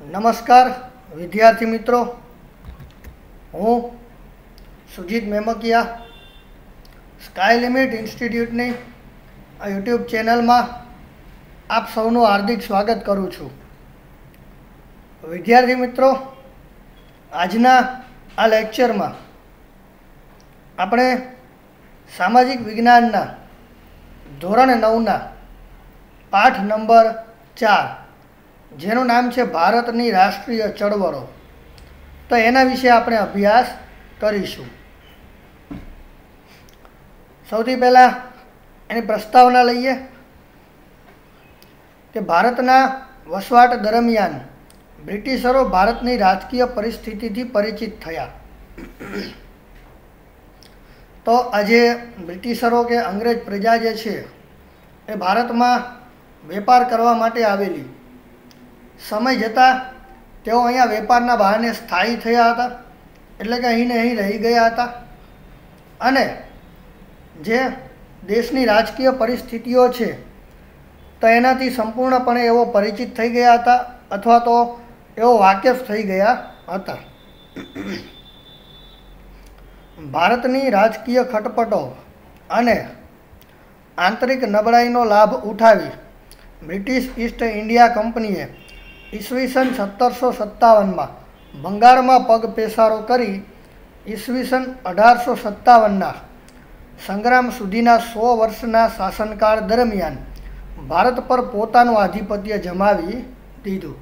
નમસ્કાર વિદ્યાર્થી મિત્રો, હું સુજીત મેમકિયા સ્કાય લિમિટ ઇન્સ્ટિટ્યૂટની આ યુટ્યુબ ચેનલમાં આપ સૌનું હાર્દિક સ્વાગત કરું છું. વિદ્યાર્થી મિત્રો, આજના આ લેક્ચરમાં આપણે સામાજિક વિજ્ઞાનના ધોરણ 9ના પાઠ નંબર 4 જેનું નામ છે ભારતની રાષ્ટ્રીય ચળવળો, તો એના વિશે આપણે અભ્યાસ કરીશું. સૌથી પહેલાં એની પ્રસ્તાવના લઈએ કે ભારતના વસવાટ દરમિયાન બ્રિટિશરો ભારતની રાજકીય પરિસ્થિતિથી પરિચિત થયા. તો આજે બ્રિટિશરો કે અંગ્રેજ પ્રજા જે છે એ ભારતમાં વેપાર કરવા માટે આવેલી. સમય જતાં તેઓ અહીંયા વેપારના બહાને સ્થાયી થયા હતા, એટલે કે અહીં ને અહીં રહી ગયા હતા, અને જે દેશની રાજકીય પરિસ્થિતિઓ છે તો એનાથી સંપૂર્ણપણે એવો પરિચિત થઈ ગયા હતા અથવા તો એવો વાકેફ થઈ ગયા હતા. ભારતની રાજકીય ખટપટો અને આંતરિક નબળાઈનો લાભ ઉઠાવી બ્રિટિશ ઈસ્ટ ઇન્ડિયા કંપનીએ ઈસવીસન 1757માં બંગાળમાં પગ પેસારો કરી ઈસવીસન 1857ના સંગ્રામ સુધીના 100 વર્ષના શાસનકાળ દરમિયાન ભારત પર પોતાનું આધિપત્ય જમાવી દીધું.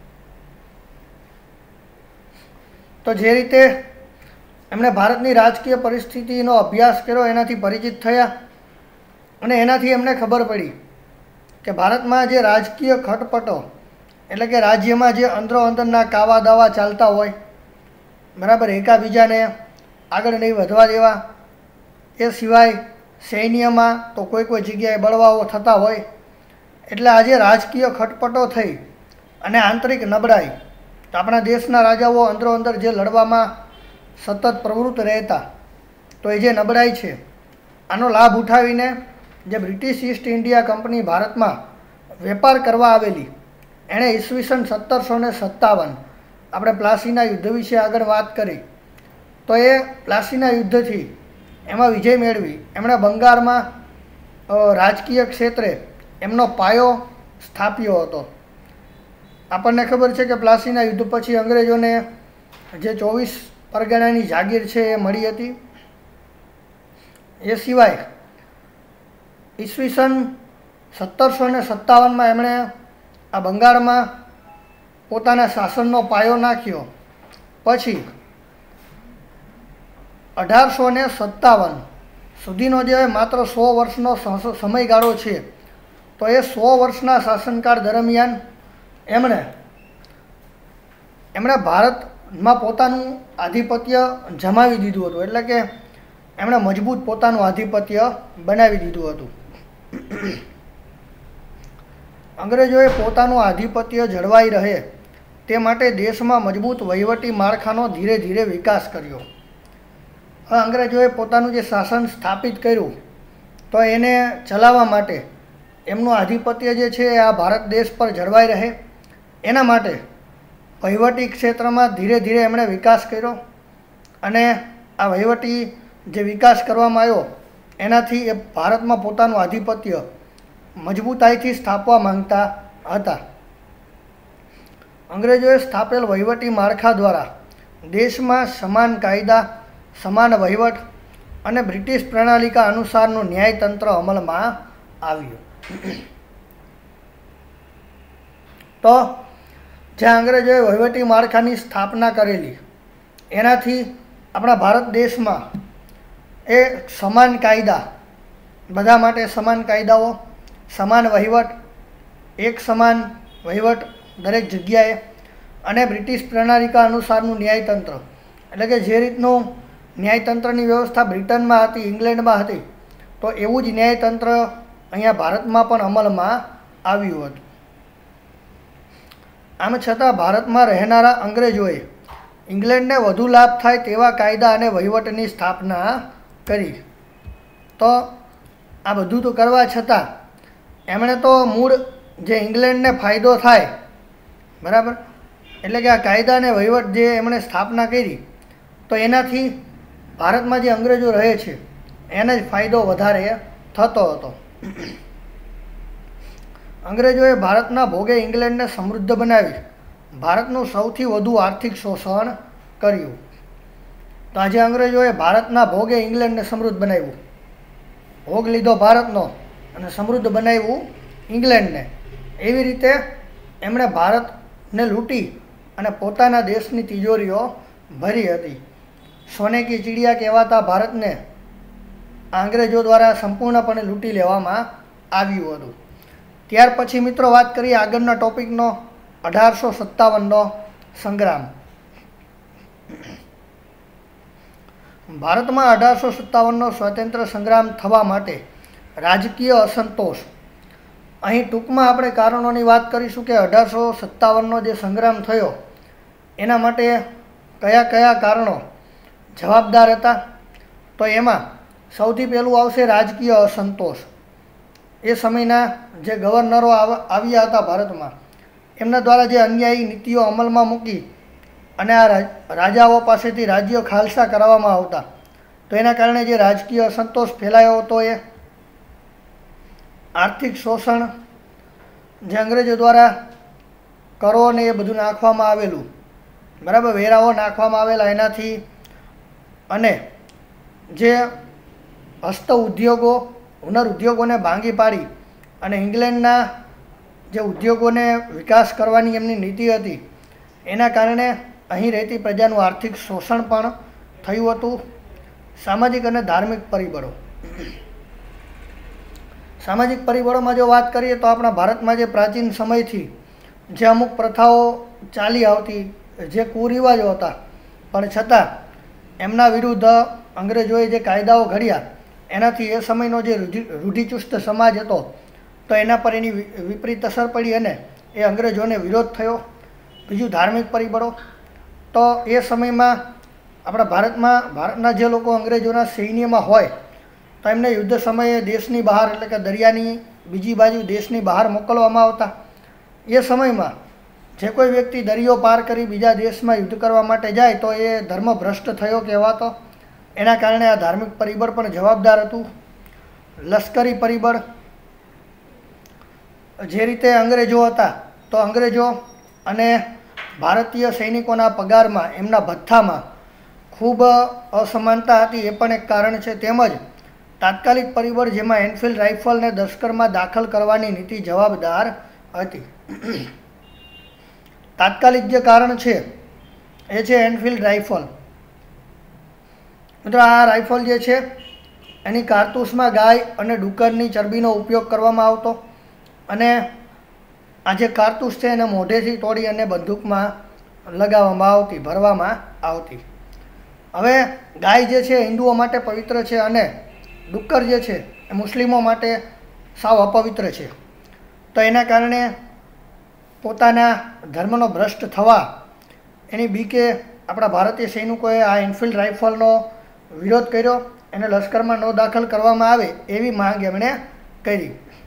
તો જે રીતે એમણે ભારતની રાજકીય પરિસ્થિતિનો અભ્યાસ કર્યો, એનાથી પરિચિત થયા અને એનાથી એમને ખબર પડી કે ભારતમાં જે રાજકીય ખટપટો એટલે કે રાજ્યમાં જે અંદરો અંદરના કાવા દાવા ચાલતા હોય, બરાબર, એકાબીજાને આગળ નહીં વધવા દેવા, એ સિવાય સૈન્યમાં તો કોઈ જગ્યાએ બળવાઓ થતા હોય, એટલે આજે રાજકીય ખટપટો થઈ અને આંતરિક નબળાઈ, તો આપણા દેશના રાજાઓ અંદરો અંદર જે લડવામાં સતત પ્રવૃત્ત રહેતા, તો એ જે નબળાઈ છે આનો લાભ ઉઠાવીને જે બ્રિટિશ ઈસ્ટ ઇન્ડિયા કંપની ભારતમાં વેપાર કરવા આવેલી, એણે ઈસવીસન 1757 આપણે પ્લાસીના યુદ્ધ વિશે આગળ વાત કરી, તો એ પ્લાસીના યુદ્ધથી એમાં વિજય મેળવી એમણે બંગાળમાં રાજકીય ક્ષેત્રે એમનો પાયો સ્થાપ્યો હતો. આપણને ખબર છે કે પ્લાસીના યુદ્ધ પછી અંગ્રેજોને જે 24 પરગણાની જાગીર છે એ મળી હતી. એ સિવાય ઈસવીસન 1757માં એમણે આ બંગાળમાં પોતાના શાસનનો પાયો નાખ્યો. પછી 1857 સુધીનો જે માત્ર 100 વર્ષનો સમયગાળો છે, તો એ 100 વર્ષના શાસનકાળ દરમિયાન એમણે ભારતમાં પોતાનું આધિપત્ય જમાવી દીધું હતું, એટલે કે એમણે મજબૂત પોતાનું આધિપત્ય બનાવી દીધું હતું. અંગ્રેજોએ પોતાનું આધિપત્ય જળવાઈ રહે તે માટે દેશમાં મજબૂત વહીવટી માળખાનો ધીરે ધીરે વિકાસ કર્યો. હવે અંગ્રેજોએ પોતાનું જે શાસન સ્થાપિત કર્યું, તો એને ચલાવવા માટે એમનું આધિપત્ય જે છે આ ભારત દેશ પર જળવાઈ રહે એના માટે વહીવટી ક્ષેત્રમાં ધીરે ધીરે એમણે વિકાસ કર્યો, અને આ વહીવટી જે વિકાસ કરવામાં આવ્યો એનાથી એ ભારતમાં પોતાનું આધિપત્ય મજબૂતાઈથી સ્થાપવા માંગતા હતા. અંગ્રેજોએ સ્થાપેલ વહીવટી માળખા દ્વારા દેશમાં સમાન કાયદા, સમાન વહીવટ અને બ્રિટિશ પ્રણાલિકા અનુસારનું ન્યાયતંત્ર અમલમાં આવ્યું. તો જ્યાં અંગ્રેજોએ વહીવટી માળખાની સ્થાપના કરેલી, એનાથી આપણા ભારત દેશમાં એ સમાન કાયદા, બધા માટે સમાન કાયદાઓ, સમાન વહીવટ, એક સમાન વહીવટ દરેક જગ્યાએ, અને બ્રિટિશ પ્રણાલિકા અનુસારનું ન્યાયતંત્ર, એટલે કે જે રીતનું ન્યાયતંત્રની વ્યવસ્થા બ્રિટનમાં હતી, ઇંગ્લેન્ડમાં હતી, તો એવું જ ન્યાયતંત્ર અહીંયા ભારતમાં પણ અમલમાં આવ્યું હતું. આમ છતાં ભારતમાં રહેનારા અંગ્રેજોએ ઇંગ્લેન્ડને વધુ લાભ થાય તેવા કાયદા અને વહીવટની સ્થાપના કરી. તો આ બધું તો કરવા છતાં એમણે તો મૂળ જે ઇંગ્લેન્ડને ફાયદો થાય, બરાબર, એટલે કે આ કાયદા અને વહીવટ જે એમણે સ્થાપના કરી, તો એનાથી ભારતમાં જે અંગ્રેજો રહે છે એને જ ફાયદો વધારે થતો હતો. અંગ્રેજોએ ભારતના ભોગે ઇંગ્લેન્ડને સમૃદ્ધ બનાવી ભારતનું સૌથી વધુ આર્થિક શોષણ કર્યું. તો આજે અંગ્રેજોએ ભારતના ભોગે ઇંગ્લેન્ડને સમૃદ્ધ બનાવ્યું, ભોગ લીધો ભારતનો અને સમૃદ્ધ બનાવ્યું ઇંગ્લેન્ડને. એવી રીતે એમણે ભારતને લૂંટી અને પોતાના દેશની તિજોરીઓ ભરી હતી. સોને કી ચીડિયા કહેવાતા ભારતને અંગ્રેજો દ્વારા સંપૂર્ણપણે લૂંટી લેવામાં આવ્યું હતું. ત્યાર પછી મિત્રો વાત કરીએ આગળના ટોપિકનો, 1857નો સંગ્રામ. ભારતમાં 1857નો સ્વાતંત્ર્ય સંગ્રામ થવા માટે રાજકીય અસંતોષ. અહીં ટૂંકમાં આપણે કારણોની વાત કરીશું કે 1857નો જે સંગ્રામ થયો એના માટે કયા કયા કારણો જવાબદાર હતા. તો એમાં સૌથી પહેલું આવશે રાજકીય અસંતોષ. એ સમયના જે ગવર્નરો આવ્યા હતા ભારતમાં, એમના દ્વારા જે અન્યાયી નીતિઓ અમલમાં મૂકી અને આ રાજાઓ પાસેથી રાજ્ય ખાલસા કરાવવામાં આવતા, તો એના કારણે જે રાજકીય અસંતોષ ફેલાયો હતો એ આર્થિક શોષણ, જે અંગ્રેજો દ્વારા કરો ને એ બધું નાખવામાં આવેલું, બરાબર, વેરાઓ નાખવામાં આવેલા એનાથી, અને જે હસ્ત ઉદ્યોગો, હુનર ઉદ્યોગોને ભાંગી પાડી અને ઇંગ્લેન્ડના જે ઉદ્યોગોને વિકાસ કરવાની એમની નીતિ હતી, એના કારણે અહીં રહેતી પ્રજાનું આર્થિક શોષણ પણ થયું હતું. સામાજિક અને ધાર્મિક પરિબળો. સામાજિક પરિબળોમાં જો વાત કરીએ તો આપણા ભારતમાં જે પ્રાચીન સમયથી જે અમુક પ્રથાઓ ચાલી આવતી, જે કુરિવાજો હતા, પણ છતાં એમના વિરુદ્ધ અંગ્રેજોએ જે કાયદાઓ ઘડ્યા એનાથી એ સમયનો જે રૂઢિચુસ્ત સમાજ હતો તો એના પર એની વિપરીત અસર પડી અને એ અંગ્રેજોને વિરોધ થયો. બીજું ધાર્મિક પરિબળો. તો એ સમયમાં આપણા ભારતના જે લોકો અંગ્રેજોના સૈન્યમાં હોય તો એમને યુદ્ધ સમયે દેશની બહાર, એટલે કે દરિયાની બીજી બાજુ દેશની બહાર મોકલવામાં આવતા. એ સમયમાં જે કોઈ વ્યક્તિ દરિયો પાર કરી બીજા દેશમાં યુદ્ધ કરવા માટે જાય તો એ ધર્મભ્રષ્ટ થયો કહેવાતો. એના કારણે આ ધાર્મિક પરિબળ પણ જવાબદાર હતું. લશ્કરી પરિબળ. જે રીતે અંગ્રેજો હતા તો અંગ્રેજો અને ભારતીય સૈનિકોના પગારમાં, એમના ભથ્થામાં ખૂબ અસમાનતા હતી, એ પણ એક કારણ છે. તેમજ તાત્કાલિક પરિબળ, જેમાં એનફિલ્ડ રાઇફલને દશકરમાં દાખલ કરવાની નીતિ જવાબદાર હતી. તાત્કાલિક જે કારણ છે એ છે એનફિલ્ડ રાઇફલ. મિત્રો, આ રાઇફલ જે છે એની કારતૂસમાં ગાય અને ડુક્કરની ચરબીનો ઉપયોગ કરવામાં આવતો અને આ જે કારતૂસ છે એને મોઢેથી તોડી અને બંદૂકમાં લગાવવામાં આવતી, ભરવામાં આવતી. હવે ગાય જે છે હિન્દુઓ માટે પવિત્ર છે અને ડુક્કર જે છે એ મુસ્લિમો માટે સાવ અપવિત્ર છે. તો એના કારણે પોતાના ધર્મનો ભ્રષ્ટ થવા એની બીકે આપણા ભારતીય સૈનિકોએ આ એનફિલ્ડ રાઇફલનો વિરોધ કર્યો, એને લશ્કરમાં ન દાખલ કરવામાં આવે એવી માંગ એમણે કરી.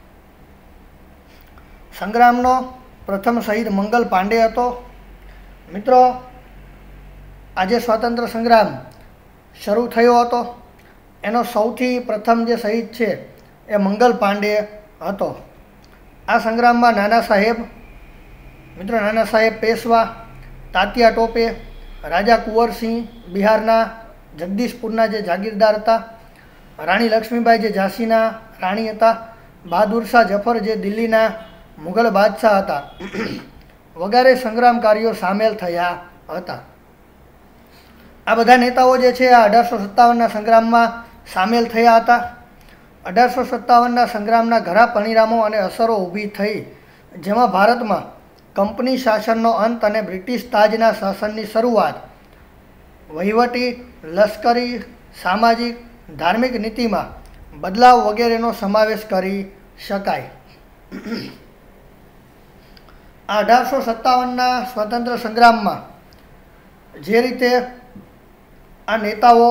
સંગ્રામનો પ્રથમ શહીદ મંગલ પાંડે હતો. મિત્રો, આજે સ્વાતંત્ર્ય સંગ્રામ શરૂ થયો હતો એનો સૌથી પ્રથમ જે શહીદ છે એ મંગલ પાંડે હતો. આ સંગ્રામમાં નાના સાહેબ, મિત્રો નાના સાહેબ પેશવા, તાત્યા ટોપે, રાજા કુંવરસિંહ બિહારના જગદીશપુરના જે જાગીરદાર હતા, રાણી લક્ષ્મીબાઈ જે ઝાંસીના રાણી હતા, બહાદુર શાહ જફર જે દિલ્હીના મુઘલ બાદશાહ હતા, વગેરે સંગ્રામકારીઓ સામેલ થયા હતા. આ બધા નેતાઓ જે છે આ 1857ના સંગ્રામમાં સામેલ થયા હતા. 1857ના સંગ્રામના ઘણા પરિણામો અને અસરો ઊભી થઈ, જેમાં ભારતમાં કંપની શાસનનો અંત અને બ્રિટિશ તાજના શાસનની શરૂઆત, વહીવટી, લશ્કરી, સામાજિક, ધાર્મિક નીતિમાં બદલાવ વગેરેનો સમાવેશ કરી શકાય. આ 1857ના સ્વતંત્ર સંગ્રામમાં જે રીતે આ નેતાઓ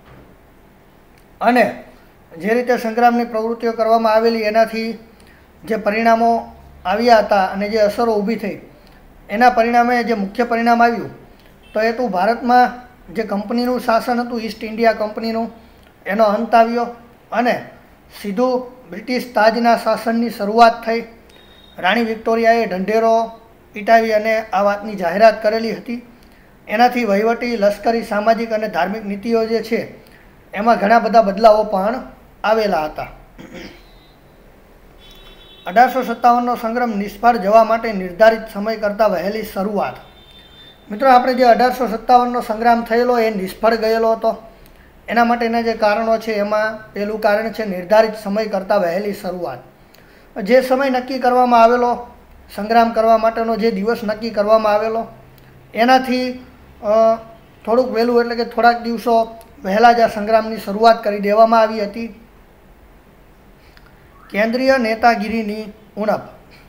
અને જે રીતે સંગ્રામની પ્રવૃત્તિઓ કરવામાં આવેલી એનાથી જે પરિણામો આવ્યા હતા અને જે અસરો ઊભી થઈ એના પરિણામે જે મુખ્ય પરિણામ આવ્યું તો એ તો ભારતમાં જે કંપનીનું શાસન હતું ઈસ્ટ ઇન્ડિયા કંપનીનું એનો અંત આવ્યો અને સીધું બ્રિટિશ તાજના શાસનની શરૂઆત થઈ. રાણી વિક્ટોરિયાએ ઢંઢેરો પીટાવી અને આ વાતની જાહેરાત કરેલી હતી. એનાથી વહીવટી, લશ્કરી, સામાજિક અને ધાર્મિક નીતિઓ જે છે એમાં ઘણા બધા બદલાવો પણ આવેલા હતા. 1857નો સંગ્રામ નિષ્ફળ જવા માટે નિર્ધારિત સમય કરતાં વહેલી શરૂઆત. મિત્રો, આપણે જે 1857નો સંગ્રામ થયેલો એ નિષ્ફળ ગયેલો હતો. એના માટેના જે કારણો છે એમાં પહેલું કારણ છે નિર્ધારિત સમય કરતાં વહેલી શરૂઆત. જે સમય નક્કી કરવામાં આવેલો સંગ્રામ કરવા માટેનો, જે દિવસ નક્કી કરવામાં આવેલો એનાથી થોડુંક વહેલું એટલે કે થોડાક દિવસો વહેલા જ આ સંગ્રામની શરૂઆત કરી દેવામાં આવી હતી. કેન્દ્રીય નેતાગીરીની ઉણપ.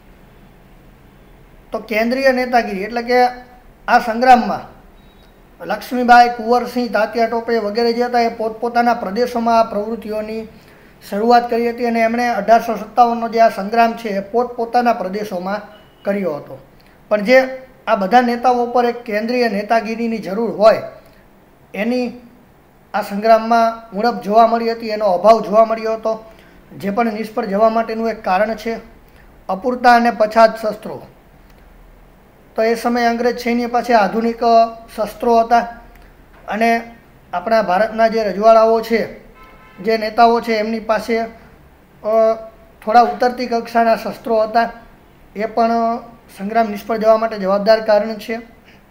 તો કેન્દ્રીય નેતાગીરી એટલે કે આ સંગ્રામમાં લક્ષ્મીબાઈ, કુંવરસિંહ, તાત્યા ટોપે વગેરે જે હતા એ પોતપોતાના પ્રદેશોમાં આ પ્રવૃત્તિઓની શરૂઆત કરી હતી અને એમણે 1857નો જે આ સંગ્રામ છે એ પોતપોતાના પ્રદેશોમાં કર્યો હતો. પણ જે આ બધા નેતાઓ પર એક કેન્દ્રીય નેતાગીરીની જરૂર હોય એની આ સંગ્રામમાં ઉણપ જોવા મળી હતી, એનો અભાવ જોવા મળ્યો હતો. જે પણ નિષ્ફળ જવા માટેનું એક કારણ છે અપૂરતા અને પછાત શસ્ત્રો. તો એ સમયે અંગ્રેજ સૈન્ય પાસે આધુનિક શસ્ત્રો હતા અને આપણા ભારતના જે રજવાડાઓ છે, જે નેતાઓ છે એમની પાસે થોડા ઉતરતી કક્ષાના શસ્ત્રો હતા. એ પણ સંગ્રામ નિષ્ફળ જવા માટે જવાબદાર કારણ છે.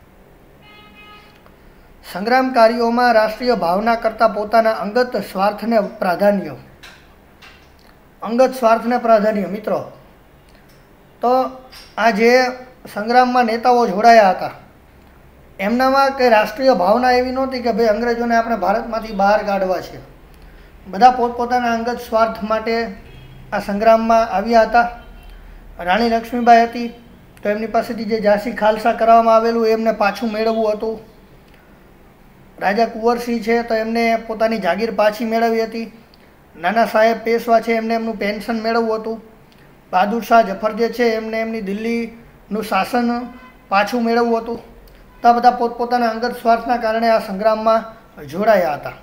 સંગ્રામકારીઓમાં રાષ્ટ્રીય ભાવના કરતાં પોતાના અંગત સ્વાર્થને પ્રાધાન્ય. અંગત સ્વાર્થને પ્રાધાન્ય. મિત્રો, તો આ જે સંગ્રામમાં નેતાઓ જોડાયા હતા એમનામાં કંઈ રાષ્ટ્રીય ભાવના એવી નહોતી કે ભાઈ અંગ્રેજોને આપણે ભારતમાંથી બહાર કાઢવા છે. બધા પોતપોતાના અંગત સ્વાર્થ માટે આ સંગ્રામમાં આવ્યા હતા. રાણી લક્ષ્મીબાઈ હતી તો એમની પાસેથી જે ઝાંસી ખાલસા કરાવવામાં આવેલું એમને પાછું મેળવવું હતું. રાજા કુંવરસિંહ છે તો એમને પોતાની જાગીર પાછી મેળવી હતી. નાના સાહેબ પેશવા છે એમને એમનું પેન્શન મેળવવું હતું. બહાદુર શાહ જફર જે છે એમને એમની દિલ્હીનું શાસન પાછું મેળવવું હતું. તો આ બધા પોતપોતાના અંગત સ્વાર્થના કારણે આ સંગ્રામમાં જોડાયા હતા.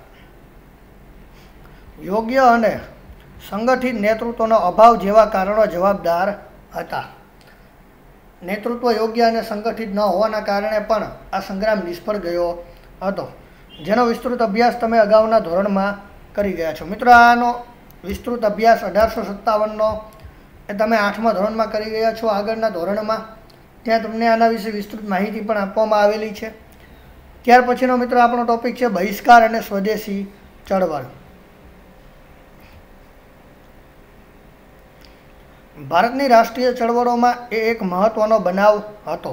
યોગ્ય અને સંગઠિત નેતૃત્વનો અભાવ જેવા કારણો જવાબદાર હતા. નેતૃત્વ યોગ્ય અને સંગઠિત ન હોવાના કારણે પણ આ સંગ્રામ નિષ્ફળ ગયો હતો, જેનો વિસ્તૃત અભ્યાસ તમે અગાઉના ધોરણમાં કરી ગયા છો. મિત્રો, આનો વિસ્તૃત અભ્યાસ 1857નો એ તમે 8મા ધોરણમાં કરી ગયા છો. આગળના ધોરણમાં ત્યાં તમને આના વિશે વિસ્તૃત માહિતી પણ આપવામાં આવેલી છે. ત્યાર પછીનો મિત્રો આપણો ટોપિક છે બહિષ્કાર અને સ્વદેશી ચળવળ. ભારતની રાષ્ટ્રીય ચળવળોમાં એ એક મહત્ત્વનો બનાવ હતો.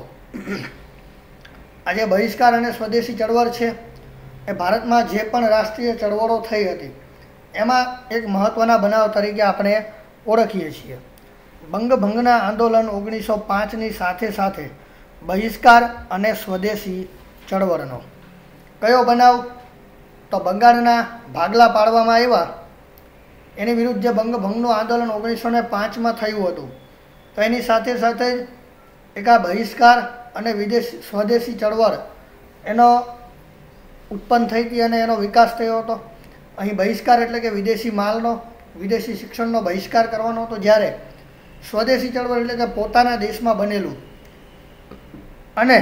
આજે બહિષ્કાર અને સ્વદેશી ચળવળ છે એ ભારતમાં જે પણ રાષ્ટ્રીય ચળવળો થઈ હતી એમાં એક મહત્ત્વના બનાવ તરીકે આપણે ઓળખીએ છીએ. બંગભંગના આંદોલન 1905ની સાથે સાથે બહિષ્કાર અને સ્વદેશી ચળવળનો કયો બનાવ? તો બંગાળના ભાગલા પાડવામાં આવ્યા એની વિરુદ્ધ જે બંગભંગનું આંદોલન 1905માં થયું હતું તો એની સાથે સાથે જ એક આ બહિષ્કાર અને સ્વદેશી ચળવળ એનો ઉત્પન્ન થઈ હતી અને એનો વિકાસ થયો હતો. અહીં બહિષ્કાર એટલે કે વિદેશી માલનો, વિદેશી શિક્ષણનો બહિષ્કાર કરવાનો હતો, જ્યારે સ્વદેશી ચળવળ એટલે કે પોતાના દેશમાં બનેલું અને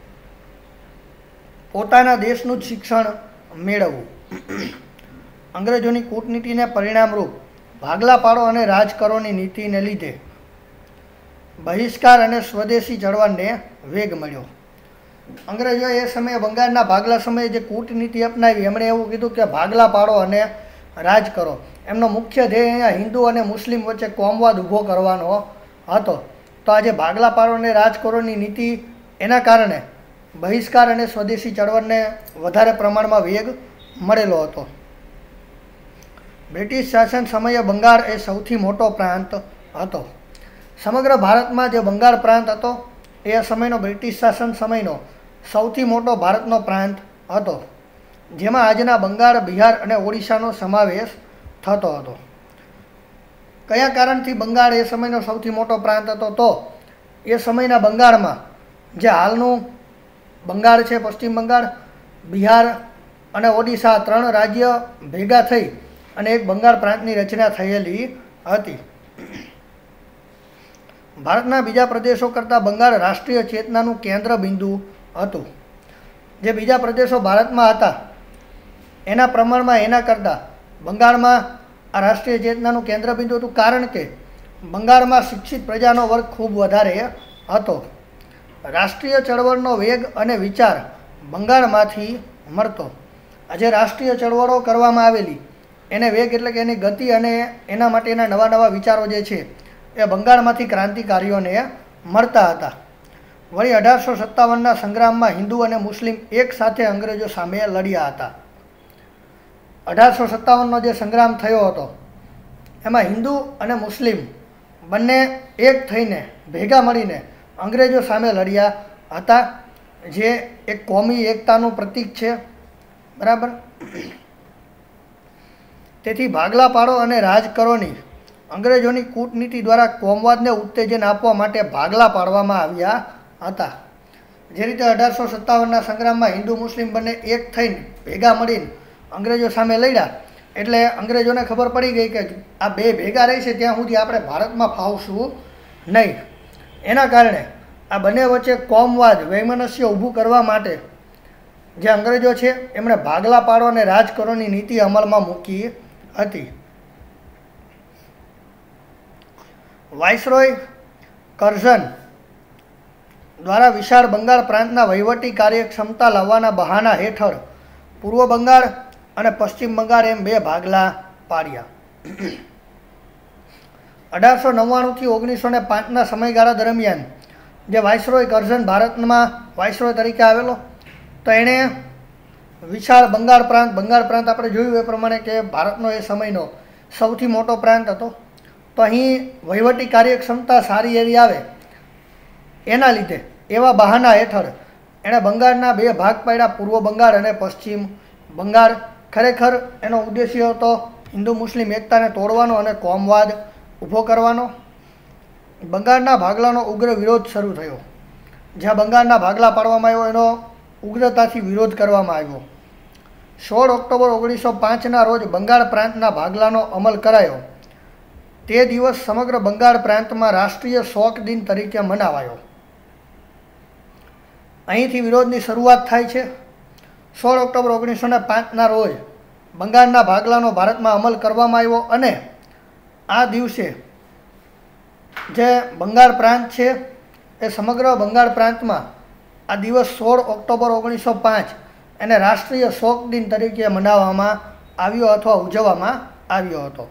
પોતાના દેશનું જ શિક્ષણ મેળવવું. અંગ્રેજોની કૂટનીતિને પરિણામરૂપ ભાગલા પાડો અને રાજ કરોની નીતિને લીધે બહિષ્કાર અને સ્વદેશી ચળવળને વેગ મળ્યો. અંગ્રેજોએ એ સમયે બંગાળના ભાગલા સમયે જે કૂટનીતિ અપનાવી એમણે એવું કીધું કે ભાગલા પાડો અને રાજ કરો. એમનો મુખ્ય ધ્યેય અહીંયા હિન્દુ અને મુસ્લિમ વચ્ચે કોમવાદ ઊભો કરવાનો હતો. તો આજે ભાગલા પાડો અને રાજ કરોની નીતિ એના કારણે બહિષ્કાર અને સ્વદેશી ચળવળને વધારે પ્રમાણમાં વેગ મળેલો હતો. બ્રિટિશ શાસન સમયે બંગાળ એ સૌથી મોટો પ્રાંત હતો. સમગ્ર ભારતમાં જે બંગાળ પ્રાંત હતો એ સમયનો બ્રિટિશ શાસન સમયનો સૌથી મોટો ભારતનો પ્રાંત હતો, જેમાં આજના બંગાળ, બિહાર અને ઓડિશાનો સમાવેશ થતો હતો. કયા કારણથી બંગાળ એ સમયનો સૌથી મોટો પ્રાંત હતો? તો એ સમયના બંગાળમાં જે હાલનું બંગાળ છે, પશ્ચિમ બંગાળ, બિહાર અને ઓડિશા 3 રાજ્ય ભેગા થઈ અને એક બંગાળ પ્રાંતની રચના થયેલી હતી. ભારતના બીજા પ્રદેશો કરતાં બંગાળ રાષ્ટ્રીય ચેતનાનું કેન્દ્ર બિંદુ હતું. જે બીજા પ્રદેશો ભારતમાં હતા એના પ્રમાણમાં એના કરતાં બંગાળમાં આ રાષ્ટ્રીય ચેતનાનું કેન્દ્ર બિંદુ હતું, કારણ કે બંગાળમાં શિક્ષિત પ્રજાનો વર્ગ ખૂબ વધારે હતો. રાષ્ટ્રીય ચળવળનો વેગ અને વિચાર બંગાળમાંથી મળતો. આજે રાષ્ટ્રીય ચળવળો કરવામાં આવેલી એને વેગ એટલે કે એની ગતિ અને એના માટેના નવા નવા વિચારો જે છે એ બંગાળમાંથી ક્રાંતિકારીઓને મળતા હતા. વળી 1857ના સંગ્રામમાં હિન્દુ અને મુસ્લિમ એક સાથે અંગ્રેજો સામે લડ્યા હતા. 1857નો જે સંગ્રામ થયો હતો એમાં હિન્દુ અને મુસ્લિમ બંને એક થઈને ભેગા મળીને અંગ્રેજો સામે લડ્યા હતા, જે એક કોમી એકતાનું પ્રતીક છે. બરાબર. તેથી ભાગલા પાડો અને રાજ કરોની અંગ્રેજોની કૂટનીતિ દ્વારા કોમવાદને ઉત્તેજન આપવા માટે ભાગલા પાડવામાં આવ્યા હતા. જે રીતે 1857ના સંગ્રામમાં હિન્દુ મુસ્લિમ બંને એક થઈને ભેગા મળીને અંગ્રેજો સામે લડ્યા, એટલે અંગ્રેજોને ખબર પડી ગઈ કે આ બે ભેગા રહેશે ત્યાં સુધી આપણે ભારતમાં ફાવશું નહીં. એના કારણે આ બંને વચ્ચે કોમવાદ, વૈમનસ્ય ઊભું કરવા માટે જે અંગ્રેજો છે એમણે ભાગલા પાડો અને રાજ કરોની નીતિ અમલમાં મૂકી હતી. વાઇસરોય કર્ઝન દ્વારા વિશાળ બંગાળ પ્રાંતના વહીવટી કાર્યક્ષમતા લાવવાના બહાના હેઠળ પૂર્વ બંગાળ અને પશ્ચિમ બંગાળ એમ 2 ભાગલા પાડ્યા. 1899થી 1905ના સમયગાળા દરમિયાન જે વાઇસરોય કર્ઝન ભારતમાં વાઇસરોય તરીકે આવેલો, તો એણે વિશાળ બંગાળ પ્રાંત આપણે જોયું એ પ્રમાણે કે ભારતનો એ સમયનો સૌથી મોટો પ્રાંત હતો. તો અહીં વહીવટી કાર્યક્ષમતા સારી એવી આવે એના લીધે એવા બહાના હેઠળ એણે બંગાળના 2 ભાગ પાડ્યા, પૂર્વ બંગાળ અને પશ્ચિમ બંગાળ. ખરેખર એનો ઉદ્દેશ્ય હતો હિન્દુ મુસ્લિમ એકતાને તોડવાનો અને કોમવાદ ઊભો કરવાનો. બંગાળના ભાગલાનો ઉગ્ર વિરોધ શરૂ થયો. જ્યાં બંગાળના ભાગલા પાડવામાં આવ્યો એનો ઉગ્રતાથી વિરોધ કરવામાં આવ્યો. 16 ઓક્ટોબર 1905ના રોજ બંગાળ પ્રાંતના ભાગલાનો અમલ કરાયો. તે દિવસ સમગ્ર બંગાળ પ્રાંતમાં રાષ્ટ્રીય શોક દિન તરીકે મનાવાયો. અહીંથી વિરોધની શરૂઆત થાય છે. 16 ઓક્ટોબર 1905ના રોજ બંગાળના ભાગલાનો ભારતમાં અમલ કરવામાં આવ્યો અને આ દિવસે જે બંગાળ પ્રાંત છે એ સમગ્ર બંગાળ પ્રાંતમાં આ દિવસ 16 ઓક્ટોબર 1905 એને રાષ્ટ્રીય શોક દિન તરીકે મનાવવામાં આવ્યો અથવા ઉજવવામાં આવ્યો હતો.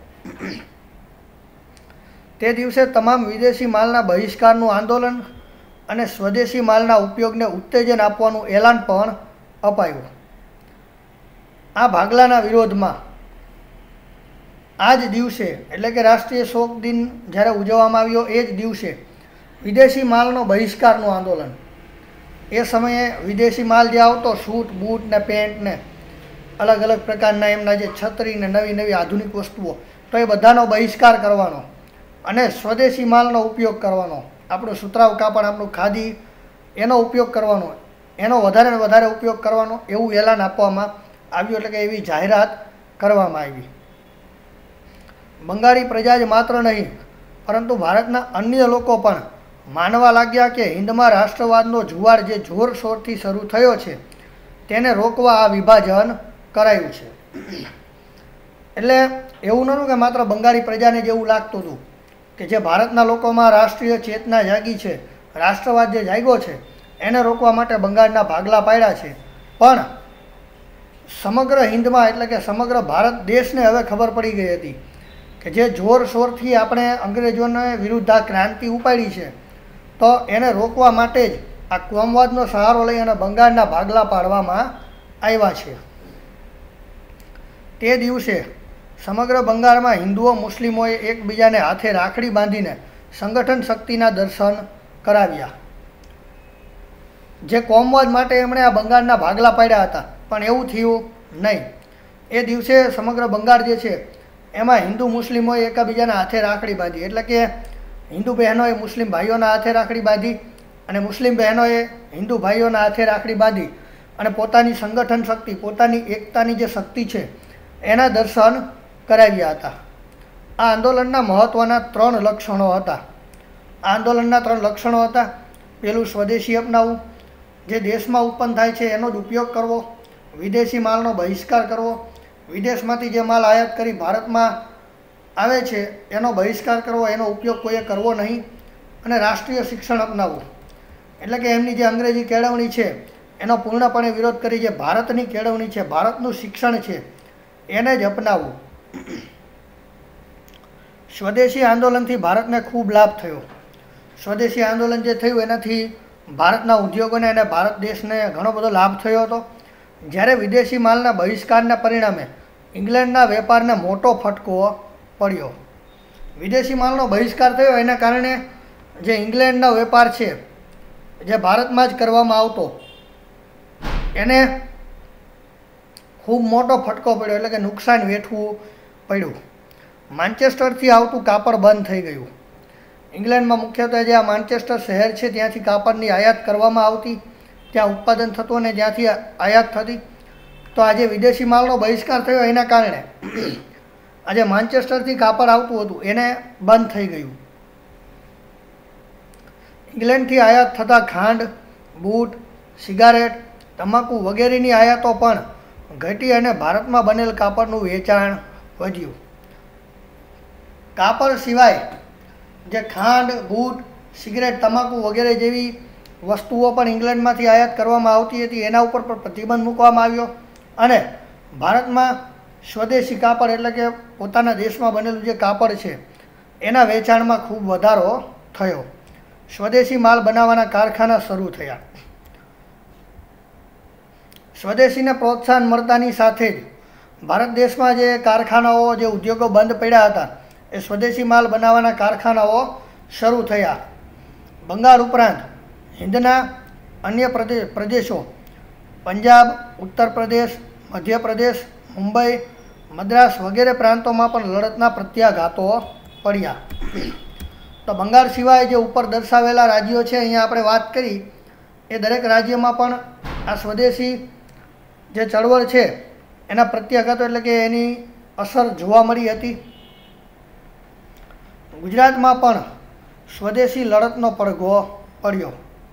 તે દિવસે તમામ વિદેશી માલના બહિષ્કારનું આંદોલન અને સ્વદેશી માલના ઉપયોગને ઉત્તેજન આપવાનું એલાન પણ અપાયું. આ ભાગલાના વિરોધમાં આ જ દિવસે એટલે કે રાષ્ટ્રીય શોક દિન જ્યારે ઉજવવામાં આવ્યો એ જ દિવસે વિદેશી માલનો બહિષ્કારનું આંદોલન. એ સમયે વિદેશી માલ જે આવતો, સૂટ બૂટ ને પેન્ટ ને અલગ અલગ પ્રકારના એમના જે છત્રી ને નવી નવી આધુનિક વસ્તુઓ, તો એ બધાનો બહિષ્કાર કરવાનો અને સ્વદેશી માલનો ઉપયોગ કરવાનો. આપણું સુતરાઉ કાપડ, આપણું ખાદી, એનો ઉપયોગ કરવાનો, એનો વધારે ને વધારે ઉપયોગ કરવાનો એવું એલાન આપવામાં આવ્યું. એટલે કે એવી જાહેરાત કરવામાં આવી. બંગાળી પ્રજા જ માત્ર નહીં પરંતુ ભારતના અન્ય લોકો પણ માનવા લાગ્યા કે હિન્દમાં રાષ્ટ્રવાદનો જુવાળ જે જોરશોરથી શરૂ થયો છે તેને રોકવા આ વિભાજન કરાયું છે. એટલે એવું નહોતું કે માત્ર બંગાળી પ્રજાને જેવું લાગતું હતું કે જે ભારતના લોકોમાં રાષ્ટ્રીય ચેતના જાગી છે, રાષ્ટ્રવાદ જે જાગ્યો છે એને રોકવા માટે બંગાળના ભાગલા પાડ્યા છે. પણ સમગ્ર હિન્દમાં એટલે કે સમગ્ર ભારત દેશને હવે ખબર પડી ગઈ હતી કે જે જોરશોરથી આપણે અંગ્રેજોને વિરુદ્ધ આ ક્રાંતિ ઉપાડી છે, તો એને રોકવા માટે જ આ કોમવાદનો સહારો લઈ અને બંગાળના ભાગલા પાડવામાં આવ્યા છે. તે દિવસે સમગ્ર બંગાળમાં હિન્દુઓ મુસ્લિમોએ એકબીજાને હાથે રાખડી બાંધીને સંગઠન શક્તિના દર્શન કરાવ્યા. જે કોમવાદ માટે એમણે આ બંગાળના ભાગલા પાડ્યા હતા, પણ એવું થયું નહીં. એ દિવસે સમગ્ર બંગાળ જે છે એમાં હિન્દુ મુસ્લિમોએ એકબીજાના હાથે રાખડી બાંધી. એટલે કે હિન્દુ બહેનોએ મુસ્લિમ ભાઈઓના હાથે રાખડી બાંધી અને મુસ્લિમ બહેનોએ હિન્દુ ભાઈઓના હાથે રાખડી બાંધી અને પોતાની સંગઠન શક્તિ, પોતાની એકતાની જે શક્તિ છે એના દર્શન કરાવ્યા હતા. આ આંદોલનના મહત્ત્વના 3 લક્ષણો હતા. આ આંદોલનના 3 લક્ષણો હતા. પહેલું, સ્વદેશી અપનાવવું, જે દેશમાં ઉત્પન્ન થાય છે એનો જ ઉપયોગ કરવો. વિદેશી માલનો બહિષ્કાર કરવો, વિદેશમાંથી જે માલ આયાત કરી ભારતમાં આવે છે એનો બહિષ્કાર કરવો, એનો ઉપયોગ કોઈએ કરવો નહીં. અને રાષ્ટ્રીય શિક્ષણ અપનાવવું, એટલે કે એમની જે અંગ્રેજી કેળવણી છે એનો પૂર્ણપણે વિરોધ કરી જે ભારતની કેળવણી છે, ભારતનું શિક્ષણ છે એને જ અપનાવવું. સ્વદેશી આંદોલનથી ભારતને ખૂબ લાભ થયો. સ્વદેશી આંદોલન જે થયું એનાથી ભારતના ઉદ્યોગોને અને ભારત દેશને ઘણો બધો લાભ થયો હતો. જ્યારે વિદેશી માલના બહિષ્કારના પરિણામે ઇંગ્લેન્ડના વેપારને મોટો ફટકો પડ્યો. વિદેશી માલનો બહિષ્કાર થયો એના કારણે જે ઇંગ્લેન્ડનો વેપાર છે જે ભારતમાં જ કરવામાં આવતો એને ખૂબ મોટો ફટકો પડ્યો, એટલે કે નુકસાન વેઠવું પડ્યું. માન્ચેસ્ટરથી આવતું કાપડ બંધ થઈ ગયું. ઇંગ્લેન્ડમાં મુખ્યત્વે જે આ માન્ચેસ્ટર શહેર છે ત્યાંથી કાપડની આયાત કરવામાં આવતી, ત્યાં ઉત્પાદન થતું અને જ્યાંથી આયાત થતી. તો આજે વિદેશી માલનો બહિષ્કાર થયો એના કારણે આજે માન્ચેસ્ટરથી કાપડ આવતું હતું એને બંધ થઈ ગયું. ઇંગ્લેન્ડથી આયાત થતા ખાંડ, બૂટ, સિગારેટ, તમાકુ વગેરેની આયાતો પણ ઘટી અને ભારતમાં બનેલ કાપડનું વેચાણ વધ્યું. કાપડ સિવાય જે ખાંડ, બૂટ, સિગરેટ, તમાકુ વગેરે જેવી વસ્તુઓ પણ ઇંગ્લેન્ડમાંથી આયાત કરવામાં આવતી હતી, એના ઉપર પણ પ્રતિબંધ મૂકવામાં આવ્યો અને ભારતમાં સ્વદેશી કાપડ એટલે કે પોતાના દેશમાં બનેલું જે કાપડ છે એના વેચાણમાં ખૂબ વધારો થયો. સ્વદેશી માલ બનાવવાના કારખાના શરૂ થયા. સ્વદેશીને પ્રોત્સાહન મળતાની સાથે જ ભારત દેશમાં જે કારખાનાઓ, જે ઉદ્યોગો બંધ પડ્યા હતા એ સ્વદેશી માલ બનાવવાના કારખાનાઓ શરૂ થયા. બંગાળ ઉપરાંત હિન્દના અન્ય પ્રદેશો પંજાબ, ઉત્તર પ્રદેશ, મધ્યપ્રદેશ, મુંબઈ, મદ્રાસ વગેરે પ્રાંતોમાં પણ લડતના પ્રત્યાઘાતો પડ્યા. તો બંગાળ સિવાય જે ઉપર દર્શાવેલા રાજ્યો છે અહીંયા આપણે વાત કરી એ દરેક રાજ્યમાં પણ આ સ્વદેશી જે ચળવળ છે એના પ્રત્યાઘાતો એટલે કે એની અસર જોવા મળી હતી. ગુજરાતમાં પણ સ્વદેશી લડતનો પડઘો પડ્યો.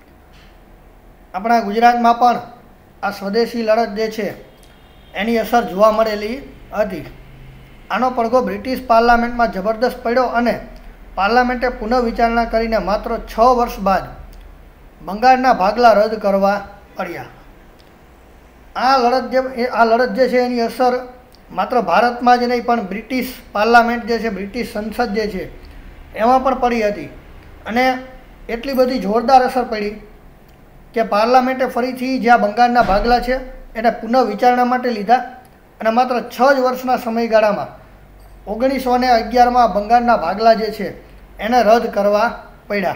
આપણા ગુજરાતમાં પણ આ સ્વદેશી લડત જે છે એની અસર જોવા મળેલી હતી. આનો પડઘો બ્રિટિશ પાર્લામેન્ટમાં જબરદસ્ત પડ્યો અને પાર્લામેન્ટે પુનઃવિચારણા કરીને માત્ર 6 વર્ષ બાદ બંગાળના ભાગલા રદ કરવા પડ્યા. આ લડત જે છે એની અસર માત્ર ભારતમાં જ નહીં પણ બ્રિટિશ પાર્લામેન્ટ જે છે, બ્રિટિશ સંસદ જે છે એમાં પણ પડી હતી અને એટલી બધી જોરદાર અસર પડી કે પાર્લામેન્ટે ફરીથી જ્યાં બંગાળના ભાગલા છે એને પુનઃવિચારણા માટે લીધા અને માત્ર 6 જ વર્ષના સમયગાળામાં 1911માં બંગાળના ભાગલા જે છે એને રદ કરવા પડ્યા.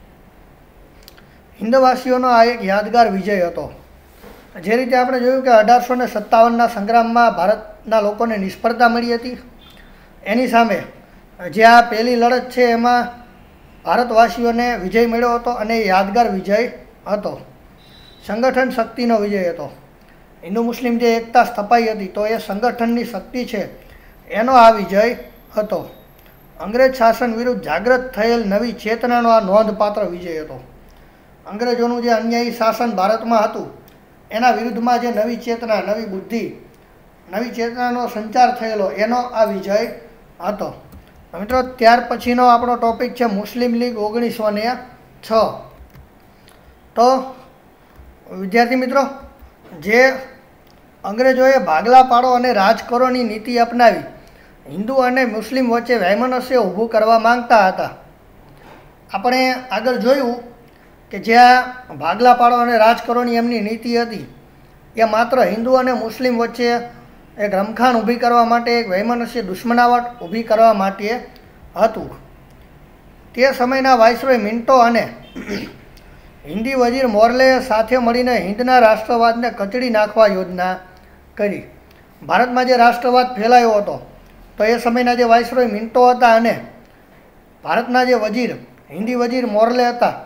હિન્દવાસીઓનો આ એક યાદગાર વિજય હતો. જે રીતે આપણે જોયું કે 1857ના સંગ્રામમાં ભારતના લોકોને નિષ્ફળતા મળી હતી, એની સામે જે આ પહેલી લડત છે એમાં ભારતવાસીઓને વિજય મળ્યો હતો અને એ યાદગાર વિજય હતો. સંગઠન શક્તિનો વિજય હતો. હિન્દુ મુસ્લિમ જે એકતા સ્થપાઈ હતી તો એ સંગઠનની શક્તિ છે એનો આ વિજય હતો. અંગ્રેજ શાસન વિરુદ્ધ જાગૃત થયેલ નવી ચેતનાનો આ નોંધપાત્ર વિજય હતો. અંગ્રેજોનું જે અન્યાયી શાસન ભારતમાં હતું એના વિરુદ્ધમાં જે નવી ચેતના, નવી બુદ્ધિ, નવી ચેતનાનો સંચાર થયેલો એનો આ વિજય હતો. મિત્રો, ત્યાર પછીનો આપણો ટોપિક છે મુસ્લિમ લીગ 1906. તો વિદ્યાર્થી મિત્રો, જે અંગ્રેજોએ ભાગલા પાડો અને રાજ કરોની નીતિ અપનાવી હિન્દુ અને મુસ્લિમ વચ્ચે વૈમનસ્ય ઊભું કરવા માંગતા હતા. આપણે આગળ જોયું કે જ્યાં ભાગલા પાડો અને રાજ કરોની એમની નીતિ હતી એ માત્ર હિન્દુ અને મુસ્લિમ વચ્ચે એક રમખાણ ઊભી કરવા માટે, એક વૈમનસ્ય દુશ્મનાવટ ઊભી કરવા માટે હતું. તે સમયના વાઇસરોય મિન્ટો અને હિન્દી વજીર મોર્લેએ સાથે મળીને હિન્દના રાષ્ટ્રવાદને કચડી નાખવા યોજના કરી. ભારતમાં જે રાષ્ટ્રવાદ ફેલાયો હતો તો એ સમયના જે વાઇસરોય મિન્ટો હતા અને ભારતના જે વજીર, હિન્દી વજીર મોર્લે હતા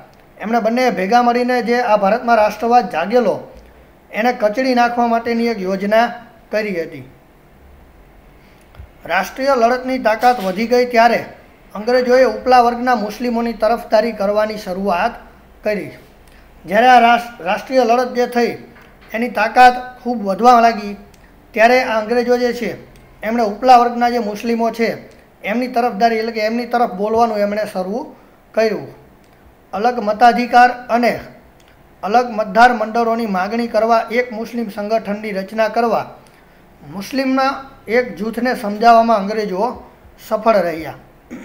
એમણે બંને ભેગા મળીને જે આ ભારતમાં રાષ્ટ્રવાદ જાગેલો એને કચડી નાખવા માટેની એક યોજના કરી હતી. રાષ્ટ્રીય લડતની તાકાત વધી ગઈ ત્યારે અંગ્રેજોએ ઉપલા વર્ગના મુસ્લિમોની તરફદારી કરવાની શરૂઆત કરી. જ્યારે આ રાષ્ટ્રીય લડત જે થઈ એની તાકાત ખૂબ વધવા લાગી ત્યારે આ અંગ્રેજો જે છે એમણે ઉપલા વર્ગના જે મુસ્લિમો છે એમની તરફદારી એટલે કે એમની તરફ બોલવાનું એમણે શરૂ કર્યું. અલગ મતાધિકાર અને અલગ મતદાર મંડળોની માગણી કરવા એક મુસ્લિમ સંગઠનની રચના કરવા મુસ્લિમના એક જૂથને સમજાવવામાં અંગ્રેજો સફળ રહ્યા.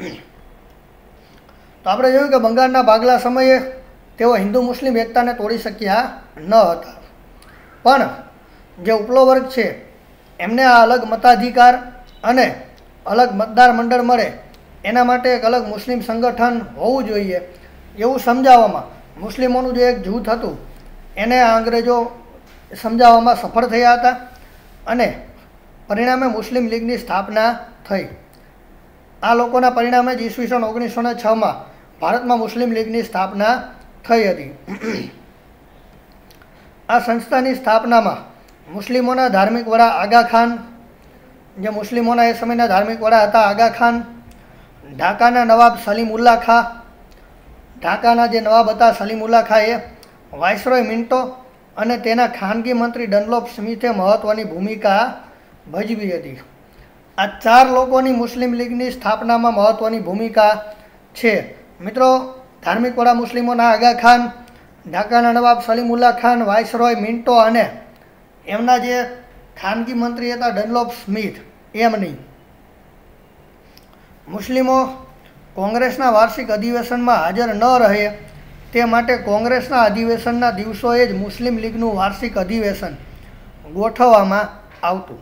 તો આપણે જોયું કે બંગાળના ભાગલા સમયે તેઓ હિન્દુ મુસ્લિમ એકતાને તોડી શક્યા ન હતા, પણ જે ઉપલો વર્ગ છે એમને આ અલગ મતાધિકાર અને અલગ મતદાર મંડળ મળે એના માટે એક અલગ મુસ્લિમ સંગઠન હોવું જોઈએ એવું સમજાવવામાં મુસ્લિમોનું જે એક જૂથ હતું એને આ અંગ્રેજો સમજાવવામાં સફળ થયા હતા અને પરિણામે મુસ્લિમ લીગની સ્થાપના થઈ. આ લોકોના પરિણામે જ ઈસવીસન 1906માં ભારતમાં મુસ્લિમ લીગની સ્થાપના થઈ હતી. આ સંસ્થાની સ્થાપનામાં મુસ્લિમોના ધાર્મિક વડા આગા ખાન, જે મુસ્લિમોના એ સમયના ધાર્મિક વડા હતા આગા ખાન, ઢાકાના નવાબ સલીમુલ્લા ખાં, ઢાકાના જે નવાબ હતા સલીમુલ્લા ખાએ, વાઇસરોય મિન્ટો અને તેના ખાનગી મંત્રી ડનલોપ સ્મિથે મહત્ત્વની ભૂમિકા ભજવી હતી. આ 4 લોકોની મુસ્લિમ લીગની સ્થાપનામાં મહત્ત્વની ભૂમિકા છે. મિત્રો, ધાર્મિક વડા મુસ્લિમોના આગા ખાન, ઢાકાના નવાબ સલીમુલ્લા ખાન, વાઇસરોય મિન્ટો અને એમના જે ખાનગી મંત્રી હતા ડનલોપ સ્મિથ, એમની મુસ્લિમો કોંગ્રેસના વાર્ષિક અધિવેશનમાં હાજર ન રહે તે માટે કોંગ્રેસના અધિવેશનના દિવસોએ જ મુસ્લિમ લીગનું વાર્ષિક અધિવેશન ગોઠવવામાં આવતું.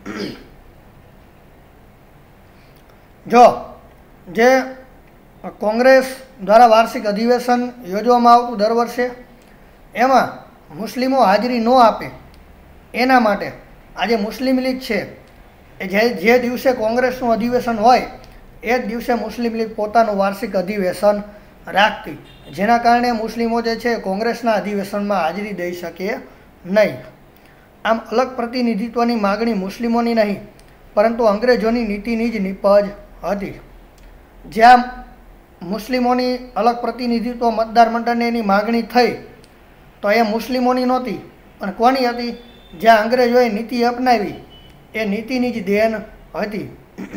જો જે કોંગ્રેસ દ્વારા વાર્ષિક અધિવેશન યોજવામાં આવતું દર વર્ષે, એમાં મુસ્લિમો હાજરી ન આપે એના માટે આજે મુસ્લિમ લીગ છે એ જે દિવસે કોંગ્રેસનું અધિવેશન હોય એ જ દિવસે મુસ્લિમ લીગ પોતાનું વાર્ષિક અધિવેશન રાખતી, જેના કારણે મુસ્લિમો જે છે કોંગ્રેસના અધિવેશનમાં હાજરી દઈ શકે નહીં. આમ અલગ પ્રતિનિધિત્વની માગણી મુસ્લિમોની નહીં પરંતુ અંગ્રેજોની નીતિની જ નિપજ હતી. જ્યાં મુસ્લિમોની અલગ પ્રતિનિધિત્વ મતદાર મંડળને એની માગણી થઈ તો એ મુસ્લિમોની નહોતી પણ કોની હતી? જ્યાં અંગ્રેજોએ નીતિ અપનાવી એ નીતિની જ દેન હતી.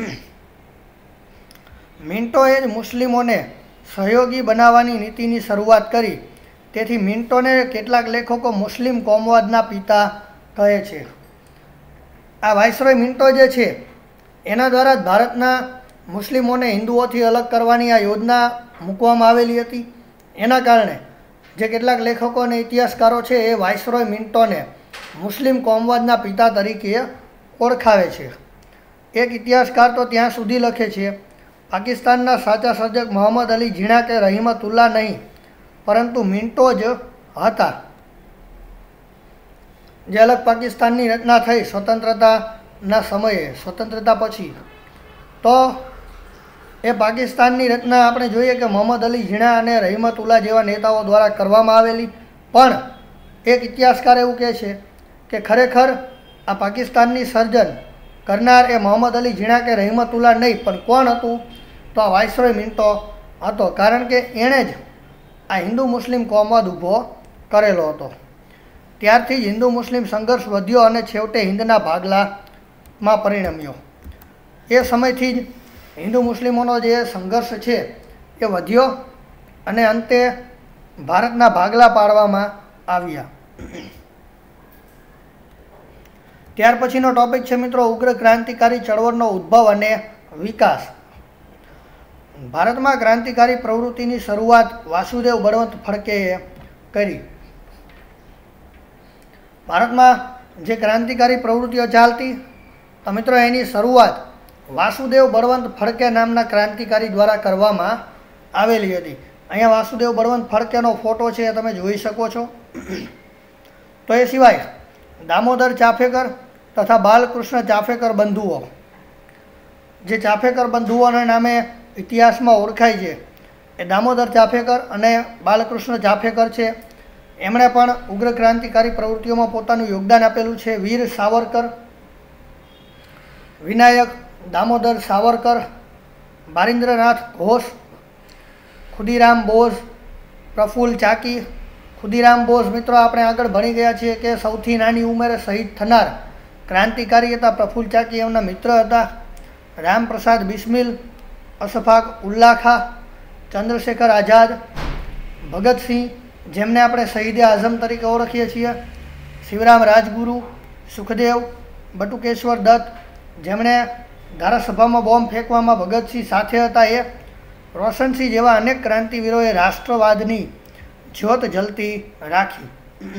મિન્ટોએ જ મુસ્લિમોને સહયોગી બનાવવાની નીતિની શરૂઆત કરી. તેથી મિન્ટોને કેટલાક લેખકો મુસ્લિમ કોમવાદના પિતા કહે છે. આ વાઇસરોય મિન્ટો જે છે એના દ્વારા જ ભારતના મુસ્લિમોને હિન્દુઓથી અલગ કરવાની આ યોજના મૂકવામાં આવેલી હતી. એના કારણે જે કેટલાક લેખકો અને ઇતિહાસકારો છે એ વાઇસરોય મિન્ટોને મુસ્લિમ કોમવાદના પિતા તરીકે ઓળખાવે છે. એક ઇતિહાસકાર તો ત્યાં સુધી લખે છે, પાકિસ્તાનના સાચા સર્જક મોહમ્મદ અલી ઝીણા કે રહીમતુલ્લાહ નહીં પરંતુ મિન્ટો જ હતા. જે અલગ પાકિસ્તાનની રચના થઈ સ્વતંત્રતાના સમયે, સ્વતંત્રતા પછી, તો એ પાકિસ્તાનની રચના આપણે જોઈએ કે મોહમ્મદ અલી ઝીણા અને રહીમતુલ્લાહ જેવા નેતાઓ દ્વારા કરવામાં આવેલી. પણ એક ઇતિહાસકાર એવું કહે છે કે ખરેખર આ પાકિસ્તાનની સર્જન કરનાર એ મોહમ્મદ અલી ઝીણા કે રહીમતુલ્લાહ નહીં પણ કોણ હતું? તો આ વાઇસરોય મિન્ટો હતો. કારણ કે એણે જ આ હિન્દુ મુસ્લિમ કોમવાદ ઊભો કરેલો હતો. ત્યારથી જ હિન્દુ મુસ્લિમ સંઘર્ષ વધ્યો અને છેવટે હિન્દના ભાગલામાં પરિણમ્યો. એ સમયથી જ હિન્દુ મુસ્લિમોનો જે સંઘર્ષ છે એ વધ્યો અને અંતે ભારતના ભાગલા પાડવામાં આવ્યા. ત્યાર પછીનો ટોપિક છે મિત્રો ઉગ્ર ક્રાંતિકારી ચળવળનો ઉદ્ભવ અને વિકાસ. ભારતમાં ક્રાંતિકારી પ્રવૃત્તિની શરૂઆત વાસુદેવ બળવંત ફડકેએ કરી. ભારતમાં જે ક્રાંતિકારી પ્રવૃત્તિઓ ચાલતી તો મિત્રો એની શરૂઆત વાસુદેવ બળવંત ફડકે નામના ક્રાંતિકારી દ્વારા કરવામાં આવેલી હતી. અહીંયા વાસુદેવ બળવંત ફડકેનો ફોટો છે એ તમે જોઈ શકો છો. તો એ સિવાય દામોદર ચાફેકર તથા બાલકૃષ્ણ ચાફેકર બંધુઓ, જે ચાફેકર બંધુઓના નામે ઇતિહાસમાં ઓળખાય છે, એ દામોદર જાફેકર અને બાલકૃષ્ણ જાફેકર છે. એમણે પણ ઉગ્ર ક્રાંતિકારી પ્રવૃત્તિઓમાં પોતાનું યોગદાન આપેલું છે. વીર સાવરકર, વિનાયક દામોદર સાવરકર, બારિન્દ્રનાથ ઘોષ, ખુદીરામ બોઝ, પ્રફુલ્લ ચાકી. ખુદીરામ બોઝ મિત્રો આપણે આગળ ભણી ગયા છીએ કે સૌથી નાની ઉંમરે શહીદ થનાર ક્રાંતિકારી હતા. પ્રફુલ્લ ચાકી એમના મિત્ર હતા. રામપ્રસાદ બિસ્મિલ, અશફાક ઉલ્લા ખાં, ચંદ્રશેખર આઝાદ, ભગતસિંહ જેમને આપણે શહીદે આઝમ તરીકે ઓળખીએ છીએ, શિવરામ રાજગુરુ, સુખદેવ, બટુકેશ્વર દત્ત જેમણે ધારાસભામાં બોમ્બ ફેંકવામાં ભગતસિંહ સાથે હતા, એ રોશનસિંહ જેવા અનેક ક્રાંતિવીરોએ રાષ્ટ્રવાદની જ્યોત જલતી રાખી.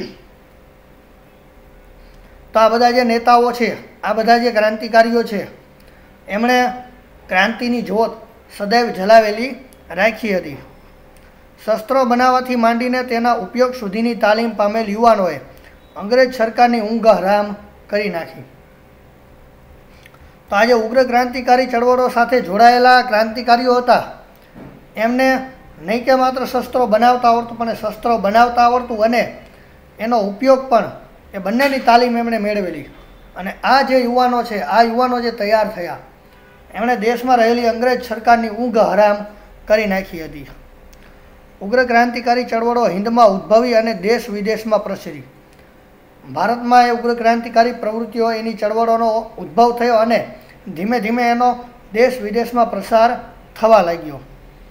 તો આ બધા જે નેતાઓ છે, આ બધા જે ક્રાંતિકારીઓ છે, એમણે ક્રાંતિની જ્યોત સદૈવ જલાવેલી રાખી હતી. શસ્ત્રો બનાવવાથી માંડીને તેના ઉપયોગ સુધીની તાલીમ પામેલ યુવાનોએ અંગ્રેજ સરકારની ઊંઘ હરામ કરી નાખી. તો આજે ઉગ્ર ક્રાંતિકારી ચળવળો સાથે જોડાયેલા ક્રાંતિકારીઓ હતા, એમને નહીં કે માત્ર શસ્ત્રો બનાવતા આવડતું, પણ શસ્ત્રો બનાવતા આવડતું અને એનો ઉપયોગ પણ, એ બંનેની તાલીમ એમણે મેળવેલી. અને આ જે યુવાનો છે, આ યુવાનો જે તૈયાર થયા, એમણે દેશમાં રહેલી અંગ્રેજ સરકારની ઊંઘ હરામ કરી નાખી હતી. ઉગ્ર ક્રાંતિકારી ચળવળો હિન્દમાં ઉદ્ભવી અને દેશ વિદેશમાં પ્રસરી. ભારતમાં એ ઉગ્ર ક્રાંતિકારી પ્રવૃત્તિઓ, એની ચળવળોનો ઉદ્ભવ થયો અને ધીમે ધીમે એનો દેશ વિદેશમાં પ્રસાર થવા લાગ્યો.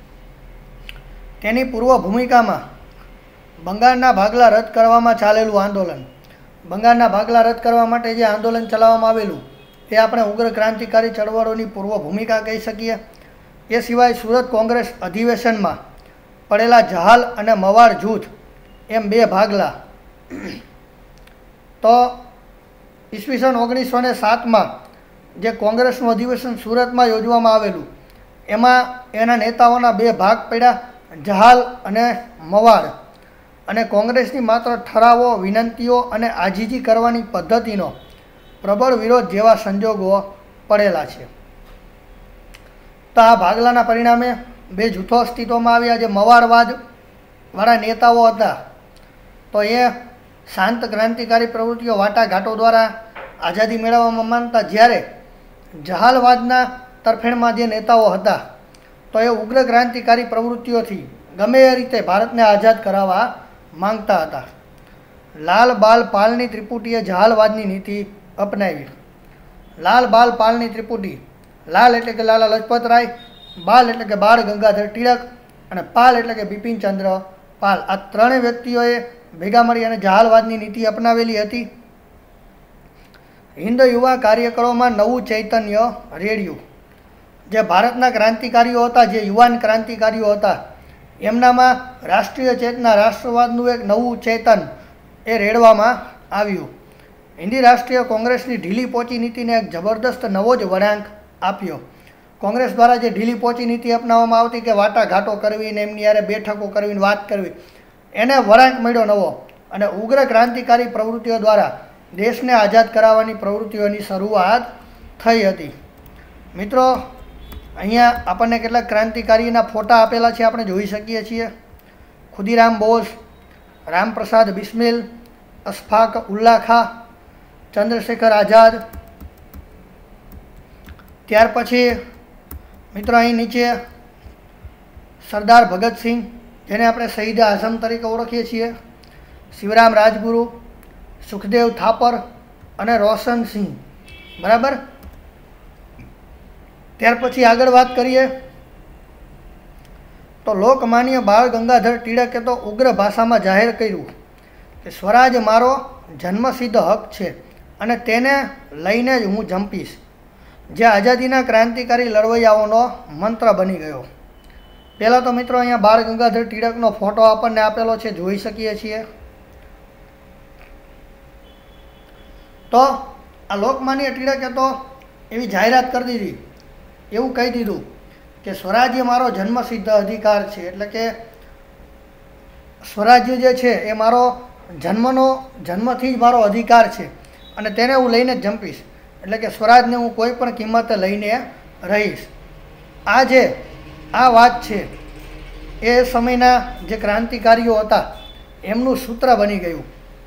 તેની પૂર્વ ભૂમિકામાં બંગાળના ભાગલા રદ કરવામાં ચાલેલું આંદોલન, બંગાળના ભાગલા રદ કરવા માટે જે આંદોલન ચલાવવામાં આવેલું, એ આપણે ઉગ્ર ક્રાંતિકારી ચળવળોની પૂર્વ ભૂમિકા કહી શકીએ. એ સિવાય સુરત કોંગ્રેસ અધિવેશનમાં પડેલા જહાલ અને મવાડ જૂથ, એમ બે ભાગલા. તો ઈસવીસન 1907માં જે કોંગ્રેસનું અધિવેશન સુરતમાં યોજવામાં આવેલું, એમાં એના નેતાઓના બે ભાગ પડ્યા, જહાલ અને મવાડ. અને કોંગ્રેસની માત્ર ઠરાવો, વિનંતીઓ અને આજીજી કરવાની પદ્ધતિનો પ્રબળ વિરોધ જેવા સંજોગો પડેલા છે. તો આ ભાગલાના પરિણામે બે જૂથો અસ્તિત્વમાં આવ્યા. જે મવાડવાદવાળા નેતાઓ હતા, તો એ શાંત ક્રાંતિકારી પ્રવૃત્તિઓ, વાટાઘાટો દ્વારા આઝાદી મેળવવામાં માનતા, જ્યારે જહાલવાદના તરફેણમાં જે નેતાઓ હતા, તો એ ઉગ્ર ક્રાંતિકારી પ્રવૃત્તિઓથી ગમે એ રીતે ભારતને આઝાદ કરાવવા માંગતા હતા. લાલ બાલ પાલની ત્રિપુટીએ જહાલવાદની નીતિ અપનાવી. લાલ બાલ પાલની ત્રિપુટી, લાલ એટલે કે લાલા લજપત રાય, બાલ એટલે કે બાળ ગંગાધર ટિળક અને પાલ એટલે કે બિપિનચંદ્ર પાલ. આ ત્રણેય વ્યક્તિઓએ ભેગા મળી અને જહાલવાદની નીતિ અપનાવેલી હતી. હિન્દ યુવા કાર્યકરોમાં નવું ચૈતન્ય રેડ્યું. જે ભારતના ક્રાંતિકારીઓ હતા, જે યુવાન ક્રાંતિકારીઓ હતા, એમનામાં રાષ્ટ્રીય ચેતના, રાષ્ટ્રવાદનું એક નવું ચેતન એ રેડવામાં આવ્યું. હિન્દી રાષ્ટ્રીય કોંગ્રેસની ઢીલી પોચી નીતિને એક જબરદસ્ત નવો જ વળાંક આપ્યો. કોંગ્રેસ દ્વારા જે ઢીલી પોચી નીતિ અપનાવવામાં આવતી, કે વાટાઘાટો કરવી ને એમની યારે બેઠકો કરવીને વાત કરવી, એને વળાંક મળ્યો નવો. અને ઉગ્ર ક્રાંતિકારી પ્રવૃત્તિઓ દ્વારા દેશને આઝાદ કરાવવાની પ્રવૃત્તિઓની શરૂઆત થઈ હતી. મિત્રો, અહીંયા આપણને કેટલાક ક્રાંતિકારીના ફોટા આપેલા છે, આપણે જોઈ શકીએ છીએ. ખુદીરામ બોઝ, રામપ્રસાદ બિસ્મિલ, અશફાક ઉલ્લા ખાં, ચંદ્રશેખર આઝાદ. ત્યાર પછી મિત્રો અહીં નીચે સરદાર ભગતસિંહ, જેને આપણે શહીદ આઝમ તરીકે ઓળખીએ છીએ, શિવરામ રાજગુરુ, સુખદેવ થાપર અને રોશનસિંહ. બરાબર. ત્યાર પછી આગળ વાત કરીએ તો લોકમાન્ય બાળ ગંગાધર ટિળકે તો ઉગ્ર ભાષામાં જાહેર કર્યું કે સ્વરાજ મારો જન્મસિદ્ધ હક છે અને તેને લઈને જ હું જંપીશ, જે આઝાદીના ક્રાંતિકારી લડવૈયાઓનો મંત્ર બની ગયો. પહેલાં તો મિત્રો અહીંયા બાળ ગંગાધર ટિળકનો ફોટો આપણને આપેલો છે, જોઈ શકીએ છીએ. તો આ લોકમાન્ય ટિળકે તો એવી જાહેરાત કરી દીધી, એવું કહી દીધું કે સ્વરાજ્ય મારો જન્મસિદ્ધ અધિકાર છે, એટલે કે સ્વરાજ્ય જે છે એ મારો જન્મથી જ મારો અધિકાર છે અને તેને હું લઈને જ જંપીશ. એટલે કે સ્વરાજને હું કોઈ પણ કિંમતે લઈને રહીશ. આ વાત છે એ સમયના જે ક્રાંતિકારીઓ હતા એમનું સૂત્ર બની ગયું.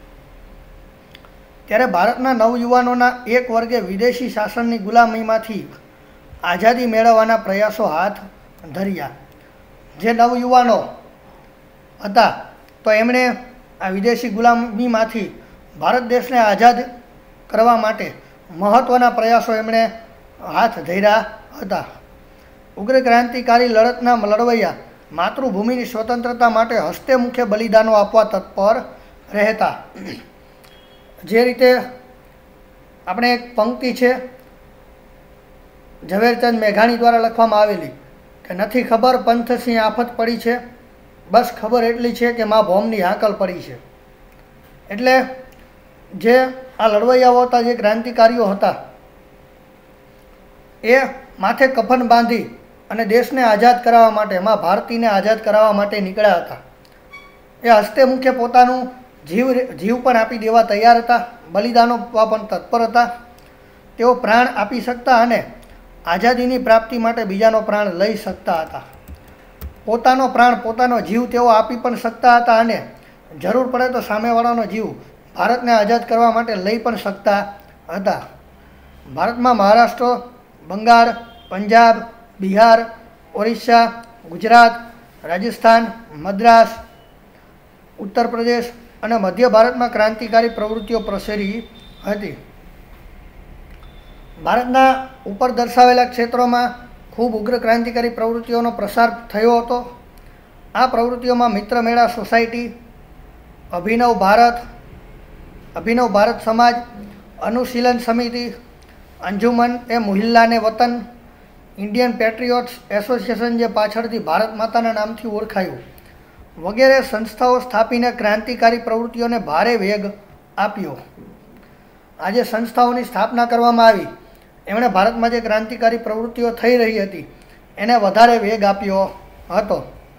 ત્યારે ભારતના નવયુવાનોના એક વર્ગે વિદેશી શાસનની ગુલામીમાંથી આઝાદી મેળવવાના પ્રયાસો હાથ ધર્યા. જે નવયુવાનો હતા તો એમણે આ વિદેશી ગુલામીમાંથી ભારત દેશને આઝાદ કરવા માટે મહત્ત્વના પ્રયાસો એમણે હાથ ધર્યા હતા. ઉગ્ર ક્રાંતિકારી લડતના લડવૈયા માતૃભૂમિની સ્વતંત્રતા માટે હસ્તે મુખે બલિદાનો આપવા તત્પર રહેતા. જે રીતે આપણે એક પંક્તિ છે ઝવેરચંદ મેઘાણી દ્વારા લખવામાં આવેલી કે નથી ખબર પંથસી આફત પડી છે, બસ ખબર એટલી છે કે મા ભોમની હાકલ પડી છે. એટલે જે આ લડવૈયાઓ હતા, જે ક્રાંતિકારીઓ હતા, એ માથે કફન બાંધી અને દેશને આઝાદ કરાવવા માટે, મા ભારતીને આઝાદ કરાવવા માટે નીકળ્યા હતા. એ હસ્તે મુખે પોતાનું જીવ પણ આપી દેવા તૈયાર હતા, બલિદાનો પણ તત્પર હતા. તેઓ પ્રાણ આપી શકતા અને આઝાદીની પ્રાપ્તિ માટે બીજાનો પ્રાણ લઈ શકતા હતા. પોતાનો પ્રાણ, પોતાનો જીવ તેઓ આપી પણ શકતા હતા અને જરૂર પડે તો સામેવાળાનો જીવ ભારતને આઝાદ કરવા માટે લઈ પણ શકતા હતા. ભારતમાં મહારાષ્ટ્ર, બંગાળ, પંજાબ, બિહાર, ઓરિસ્સા, ગુજરાત, રાજસ્થાન, મદ્રાસ, ઉત્તર પ્રદેશ અને મધ્ય ભારતમાં ક્રાંતિકારી પ્રવૃત્તિઓ પ્રસરી હતી. ભારતના ઉપર દર્શાવેલા ક્ષેત્રોમાં ખૂબ ઉગ્ર ક્રાંતિકારી પ્રવૃત્તિઓનો પ્રસાર થયો હતો. આ પ્રવૃત્તિઓમાં મિત્ર મેળા સોસાયટી, અભિનવ ભારત સમાજ, અનુશીલન સમિતિ, અંજુમન એ મુહિલ્લાને વતન, ઇન્ડિયન પેટ્રિયોટ્સ એસોસિએશન જે પાછળથી ભારત માતાના નામથી ઓળખાયું, વગેરે સંસ્થાઓ સ્થાપીને ક્રાંતિકારી પ્રવૃત્તિઓને ભારે વેગ આપ્યો. આ જે સંસ્થાઓની સ્થાપના કરવામાં આવી એમણે ભારતમાં જે ક્રાંતિકારી પ્રવૃત્તિઓ થઈ રહી હતી એને વધારે વેગ આપ્યો હતો.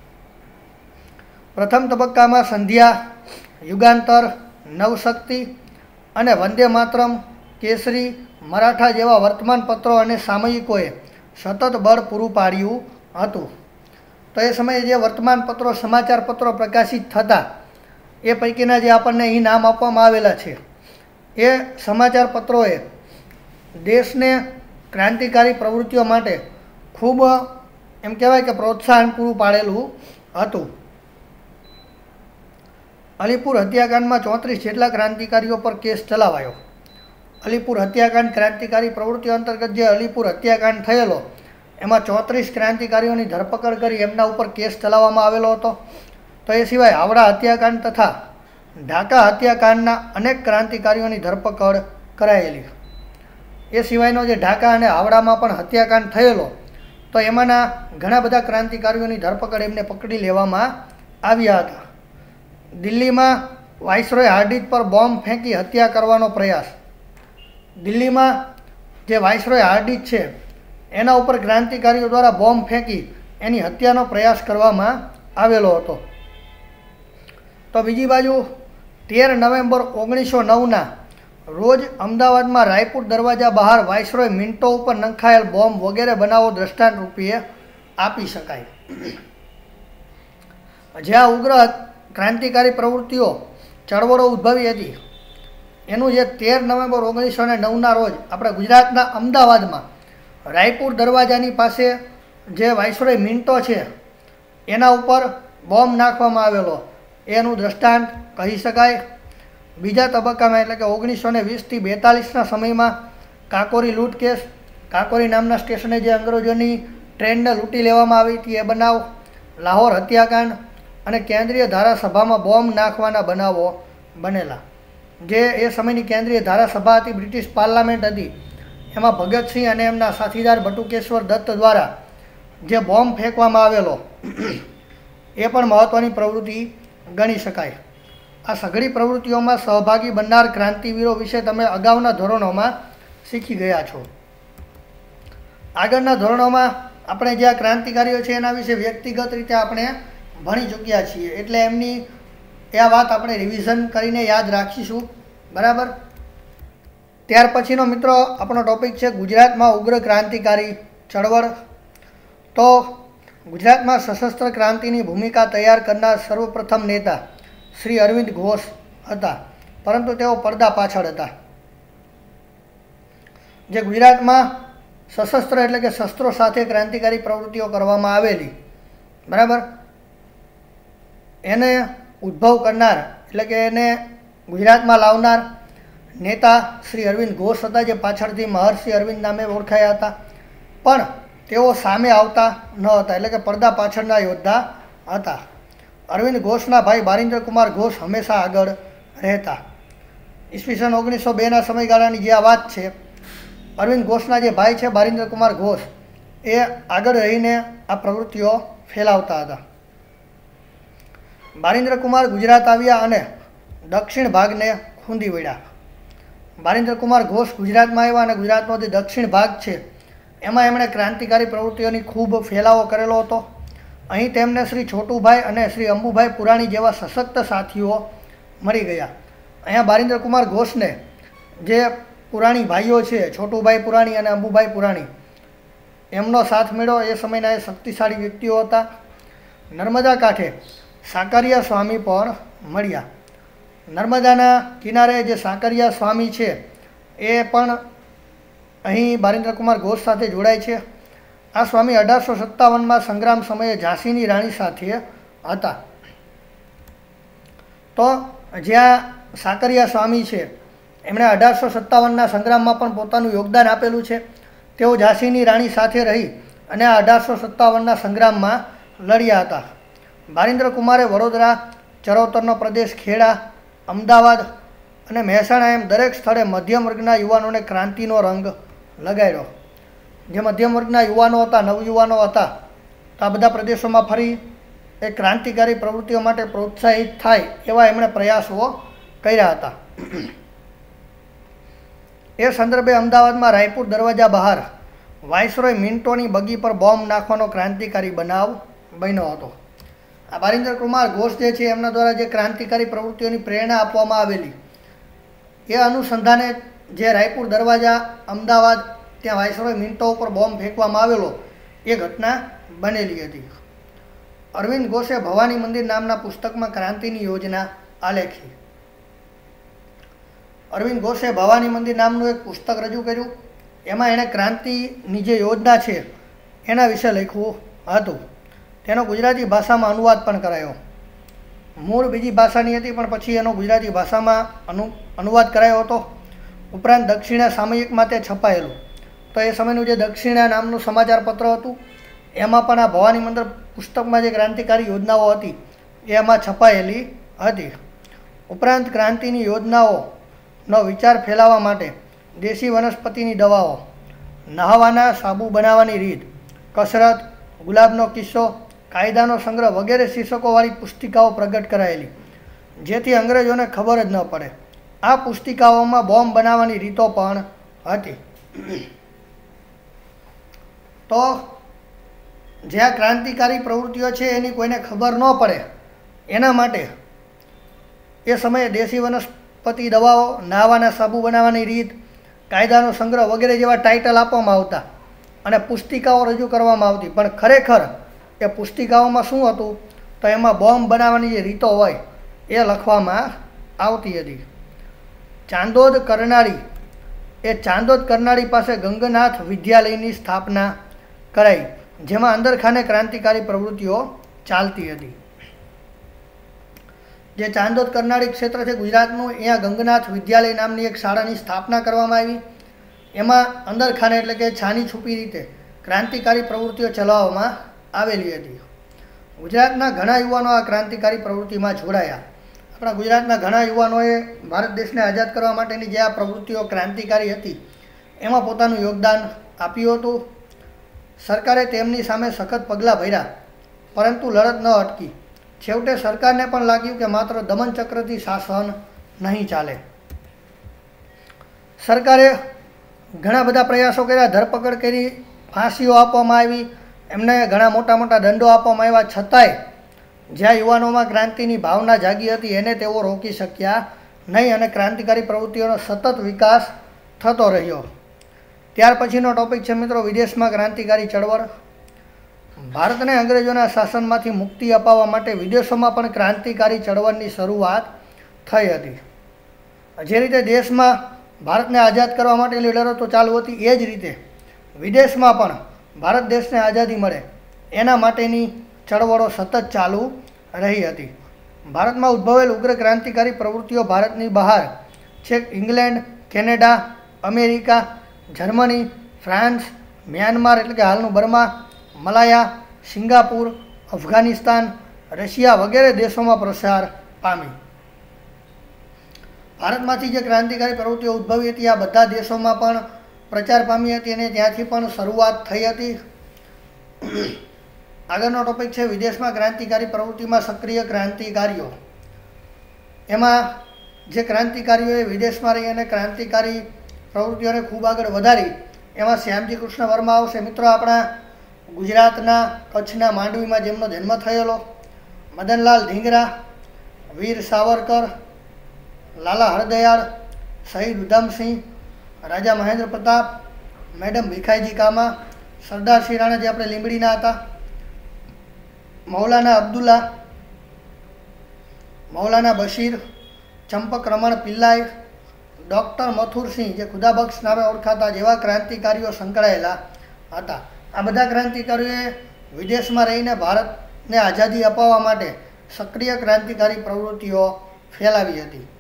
પ્રથમ તબક્કામાં સંધ્યા, યુગાંતર, નવશક્તિ અને વંદે માતરમ, કેસરી, મરાઠા જેવા વર્તમાનપત્રો અને સામયિકોએ સતત બળ પૂરું પાડ્યું હતું. તો એ સમયે જે વર્તમાનપત્રો, સમાચાર પત્રો પ્રકાશિત થતા એ પૈકીના જે આપણને અહીં નામ આપવામાં આવેલા છે, એ સમાચાર પત્રોએ દેશને ક્રાંતિકારી પ્રવૃત્તિઓ માટે ખૂબ એમ કહેવાય કે પ્રોત્સાહન પૂરું પાડેલું હતું. અલીપુર હત્યાકાંડમાં 34 જેટલા ક્રાંતિકારીઓ પર કેસ ચલાવાયો. અલીપુર હત્યાકાંડ ક્રાંતિકારી પ્રવૃત્તિઓ અંતર્ગત જે અલીપુર હત્યાકાંડ થયેલો એમાં 34 ક્રાંતિકારીઓની ધરપકડ કરી એમના ઉપર કેસ ચલાવવામાં આવેલો હતો. તો એ સિવાય હાવડા હત્યાકાંડ તથા ઢાકા હત્યાકાંડના અનેક ક્રાંતિકારીઓની ધરપકડ કરાયેલી. એ સિવાયનો જે ઢાકા અને હાવડામાં પણ હત્યાકાંડ થયેલો તો એમાંના ઘણા બધા ક્રાંતિકારીઓની ધરપકડ એમને પકડી લેવામાં આવ્યા હતા. દિલ્હીમાં વાઇસરોય હાર્ડિંજ પર બોમ્બ ફેંકી હત્યા કરવાનો પ્રયાસ. દિલ્હીમાં જે વાઇસરોય હાર્ડિંજ છે એના ઉપર ક્રાંતિકારીઓ દ્વારા બોમ્બ ફેંકી એની હત્યાનો પ્રયાસ કરવામાં આવેલો હતો. તો બીજી બાજુ 13 નવેમ્બર 1909ના રોજ અમદાવાદમાં રાયપુર દરવાજા બહાર વાઇસરોય મિન્ટો ઉપર નંખાયેલ બોમ્બ વગેરે બનાવો દ્રષ્ટાંત રૂપે આપી શકાય. જ્યાં ઉગ્ર ક્રાંતિકારી પ્રવૃત્તિઓ, ચળવળો ઉદ્ભવી હતી એનું જે 13 નવેમ્બર 1909ના રોજ આપણે ગુજરાતના અમદાવાદમાં રાયપુર દરવાજાની પાસે જે વાઇસરોય મિન્ટો છે એના ઉપર બોમ્બ નાખવામાં આવેલો એનું દ્રષ્ટાંત કહી શકાય. બીજા તબક્કામાં એટલે કે 1920થી 42ના સમયમાં કાકોરી લૂંટ કેસ, કાકોરી નામના સ્ટેશને જે અંગ્રેજોની ટ્રેનને લૂંટી લેવામાં આવી હતી એ બનાવ, લાહોર હત્યાકાંડ અને કેન્દ્રીય ધારાસભામાં બોમ્બ નાખવાના બનાવો બનેલા. જે એ સમયની કેન્દ્રીય ધારાસભા હતી, બ્રિટિશ પાર્લામેન્ટ હતી, એમાં ભગતસિંહ અને એમના સાથીદાર બટુકેશ્વર દત્ત દ્વારા જે બોમ્બ ફેંકવામાં આવેલો એ પણ મહત્ત્વની પ્રવૃત્તિ ગણી શકાય. આ સઘળી પ્રવૃત્તિઓમાં સહભાગી બનનાર ક્રાંતિવીરો વિશે તમે અગાઉના ધોરણોમાં શીખી ગયા છો. આગળના ધોરણોમાં આપણે જે આ ક્રાંતિકારીઓ છે એના વિશે વ્યક્તિગત રીતે આપણે ભણી ચૂક્યા છીએ, એટલે એમની આ વાત આપણે રિવિઝન કરીને યાદ રાખીશું. બરાબર. ત્યાર પછીનો મિત્રો આપણો ટૉપિક છે ગુજરાતમાં ઉગ્ર ક્રાંતિકારી ચળવળ. તો ગુજરાતમાં સશસ્ત્ર ક્રાંતિની ભૂમિકા તૈયાર કરનાર સર્વપ્રથમ નેતા શ્રી અરવિંદ ઘોષ હતા, પરંતુ તેઓ પડદા પાછળ હતા. જે ગુજરાતમાં સશસ્ત્ર એટલે કે શસ્ત્રો સાથે ક્રાંતિકારી પ્રવૃત્તિઓ કરવામાં આવેલી, બરાબર, એને ઉદ્ભવ કરનાર એટલે કે એને ગુજરાતમાં લાવનાર નેતા શ્રી અરવિંદ ઘોષ હતા, જે પાછળથી મહર્ષિ અરવિંદ નામે ઓળખાયા હતા. પણ તેઓ સામે આવતા ન હતા, એટલે કે પડદા પાછળના યોદ્ધા હતા. અરવિંદ ઘોષના ભાઈ બારિન્દ્ર કુમાર ઘોષ હંમેશા આગળ રહેતા. ઈસવીસન 1902ના સમયગાળાની જે આ વાત છે, અરવિંદ ઘોષના જે ભાઈ છે બારિન્દ્ર કુમાર ઘોષ, એ આગળ રહીને આ પ્રવૃત્તિઓ ફેલાવતા હતા. બારિન્દ્ર કુમાર ગુજરાત આવ્યા અને દક્ષિણ ભાગને ખૂંદી વળ્યા. બારિન્દ્ર કુમાર ઘોષ ગુજરાતમાં આવ્યા અને ગુજરાતનો જે દક્ષિણ ભાગ છે એમાં એમણે ક્રાંતિકારી પ્રવૃત્તિઓની ખૂબ ફેલાવો કરેલો હતો. અહીં તેમને શ્રી છોટુભાઈ અને શ્રી અંબુભાઈ પુરાણી જેવા સશક્ત સાથીઓ મળી ગયા. અહીંયા બારિન્દ્ર કુમાર ઘોષને જે પુરાણી ભાઈઓ છે, છોટુભાઈ પુરાણી અને અંબુભાઈ પુરાણી, એમનો સાથ મળ્યો. એ સમયના એ શક્તિશાળી વ્યક્તિઓ હતા. નર્મદા કાંઠે સાકરિયા સ્વામી પણ મળ્યા. નર્મદાના કિનારે જે સાકરિયા સ્વામી છે એ પણ અહીં બારિન્દ્ર કુમાર ઘોષ સાથે જોડાય છે. આ સ્વામી 1857માં સંગ્રામ સમયે ઝાંસીની રાણી સાથે હતા. તો જ્યાં સાકરિયા સ્વામી છે એમણે 1857ના સંગ્રામમાં પણ પોતાનું યોગદાન આપેલું છે. તેઓ ઝાંસીની રાણી સાથે રહી અને આ 1857ના સંગ્રામમાં લડ્યા હતા. બારિન્દ્ર કુમારે વડોદરા, ચરોતરનો પ્રદેશ, ખેડા, અમદાવાદ અને મહેસાણા એમ દરેક સ્થળે મધ્યમ વર્ગના યુવાનોને ક્રાંતિનો રંગ લગાડ્યો. જે મધ્યમ વર્ગના યુવાનો હતા, નવયુવાનો હતા, તો આ બધા પ્રદેશોમાં ફરી એ ક્રાંતિકારી પ્રવૃત્તિઓ માટે પ્રોત્સાહિત થાય એવા એમણે પ્રયાસો કર્યા હતા. એ સંદર્ભે અમદાવાદમાં રાયપુર દરવાજા બહાર વાઇસરોય મિન્ટોની બગી પર બોમ્બ નાખવાનો ક્રાંતિકારી બનાવ બન્યો હતો. આ બારિન્દ્ર કુમાર ઘોષ જે છે એમના દ્વારા જે ક્રાંતિકારી પ્રવૃત્તિઓની પ્રેરણા આપવામાં આવેલી, એ અનુસંધાને જે રાયપુર દરવાજા અમદાવાદ ત્યાં વાઇસરોય મિન્ટો ઉપર બોમ્બ ફેંકવામાં આવેલો એ ઘટના બનેલી હતી. અરવિંદ ઘોષે ભવાની મંદિર નામના પુસ્તકમાં ક્રાંતિની યોજના આલેખી. અરવિંદ ઘોષે ભવાની મંદિર નામનું એક પુસ્તક રજૂ કર્યું. એમાં એણે ક્રાંતિની જે યોજના છે એના વિશે લખ્યું હતું. તેનો ગુજરાતી ભાષામાં અનુવાદ પણ કરાયો. મૂળ બીજી ભાષાની હતી પણ પછી એનો ગુજરાતી ભાષામાં અનુવાદ કરાયો હતો. ઉપરાંત દક્ષિણા સામયિકમાં તે છપાયેલું. તો એ સમયનું જે દક્ષિણા નામનું સમાચાર પત્ર હતું એમાં પણ આ ભવાની મંદિર પુસ્તકમાં જે ક્રાંતિકારી યોજનાઓ હતી એ એમાં છપાયેલી હતી. ઉપરાંત ક્રાંતિની યોજનાઓનો વિચાર ફેલાવવા માટે દેશી વનસ્પતિની દવાઓ, નહાવાના સાબુ બનાવવાની રીત, કસરત, ગુલાબનો કિસ્સો, કાયદાનો સંગ્રહ વગેરે શીર્ષકોવાળી પુસ્તિકાઓ પ્રગટ કરાયેલી, જેથી અંગ્રેજોને ખબર જ ન પડે. આ પુસ્તિકાઓમાં બોમ્બ બનાવવાની રીતો પણ હતી. તો જ્યાં ક્રાંતિકારી પ્રવૃત્તિઓ છે એની કોઈને ખબર ન પડે એના માટે એ સમયે દેશી વનસ્પતિ દવાઓ, નહાવાના સાબુ બનાવવાની રીત, કાયદાનો સંગ્રહ વગેરે જેવા ટાઇટલ આપવામાં આવતા અને પુસ્તિકાઓ રજૂ કરવામાં આવતી. પણ ખરેખર એ પુસ્તિકાઓમાં શું હતું, તો એમાં બોમ્બ બનાવવાની જે રીતો હોય એ લખવામાં આવતી હતી. ચાંદોદ કરનાળી પાસે ગંગનાથ વિદ્યાલયની સ્થાપના કરાઈ, જેમાં અંદરખાને ક્રાંતિકારી પ્રવૃત્તિઓ ચાલતી હતી. જે ચાંદોદ કરનાળી ક્ષેત્ર છે ગુજરાતનું, અહીંયા ગંગનાથ વિદ્યાલય નામની એક શાળાની સ્થાપના કરવામાં આવી. એમાં અંદરખાને એટલે કે છાની છૂપી રીતે ક્રાંતિકારી પ્રવૃત્તિઓ ચલાવવામાં આવેલી હતી. ગુજરાતના ઘણા યુવાનો આ ક્રાંતિકારી પ્રવૃત્તિમાં જોડાયા. આપણા ગુજરાતના ઘણા યુવાનોએ ભારત દેશને આઝાદ કરવા માટેની જે આ પ્રવૃત્તિઓ ક્રાંતિકારી હતી એમાં પોતાનું યોગદાન આપ્યું હતું. સરકારે તેમની સામે સખત પગલાં ભર્યા, પરંતુ લડત ન અટકી. છેવટે સરકારને પણ લાગ્યું કે માત્ર દમનચક્રથી શાસન નહીં ચાલે. સરકારે ઘણા બધા પ્રયાસો કર્યા, ધરપકડ કરી, ફાંસીઓ આપવામાં આવી, એમને ઘણા મોટા મોટા દંડો આપવામાં આવ્યા. છતાંય જ્યાં યુવાનોમાં ક્રાંતિની ભાવના જાગી હતી એને તેઓ રોકી શક્યા નહીં અને ક્રાંતિકારી પ્રવૃત્તિઓનો સતત વિકાસ થતો રહ્યો. ત્યાર પછીનો ટોપિક છે મિત્રો વિદેશમાં ક્રાંતિકારી ચળવળ. ભારતને અંગ્રેજોના શાસનમાંથી મુક્તિ અપાવવા માટે વિદેશોમાં પણ ક્રાંતિકારી ચળવળની શરૂઆત થઈ હતી. જે રીતે દેશમાં ભારતને આઝાદ કરવા માટેની લડતો ચાલુ હતી, એ જ રીતે વિદેશમાં પણ ભારત દેશને આઝાદી મળે એના માટેની ચળવળો સતત ચાલુ રહી હતી. ભારતમાં ઉદ્ભવેલ ઉગ્ર ક્રાંતિકારી પ્રવૃત્તિઓ ભારતની બહાર છેક England, Canada, America, Germany, France, Myanmar એટલે કે હાલનું Burma, Malaya, Singapore, Afghanistan, Russia વગેરે દેશોમાં પ્રસાર પામી. ભારતમાંથી જે ક્રાંતિકારી પ્રવૃત્તિઓ ઉદ્ભવી હતી આ બધા દેશોમાં પણ પ્રચાર પામી હતી અને ત્યાંથી પણ શરૂઆત થઈ હતી. આગળનો ટોપિક છે વિદેશમાં ક્રાંતિકારી પ્રવૃત્તિમાં સક્રિય ક્રાંતિકારીઓ. એમાં જે ક્રાંતિકારીઓએ વિદેશમાં રહી અને ક્રાંતિકારી પ્રવૃત્તિઓને ખૂબ આગળ વધારી એમાં શ્યામજી કૃષ્ણ વર્મા આવશે. મિત્રો, આપણા ગુજરાતના કચ્છના માંડવીમાં જેમનો જન્મ થયેલો, મદનલાલ ધીંગરા, વીર સાવરકર, લાલા હરદયાળ, શહીદ ઉધમસિંહ, રાજા મહેન્દ્ર પ્રતાપ, મેડમ ભીખાઈજી કામા, સરદાર સિંહ રાણા જે આપણે લીંબડીના હતા, મૌલાના અબ્દુલ્લા, મૌલાના બશીર, ચંપક રમણ પિલ્લાઈ, ડૉક્ટર મથુરસિંહ જે ખુદાબક્ષ નામે ઓળખાતા જેવા ક્રાંતિકારીઓ સંકળાયેલા હતા. આ બધા ક્રાંતિકારીઓએ વિદેશમાં રહીને ભારતને આઝાદી અપાવવા માટે સક્રિય ક્રાંતિકારી પ્રવૃત્તિઓ ફેલાવી હતી.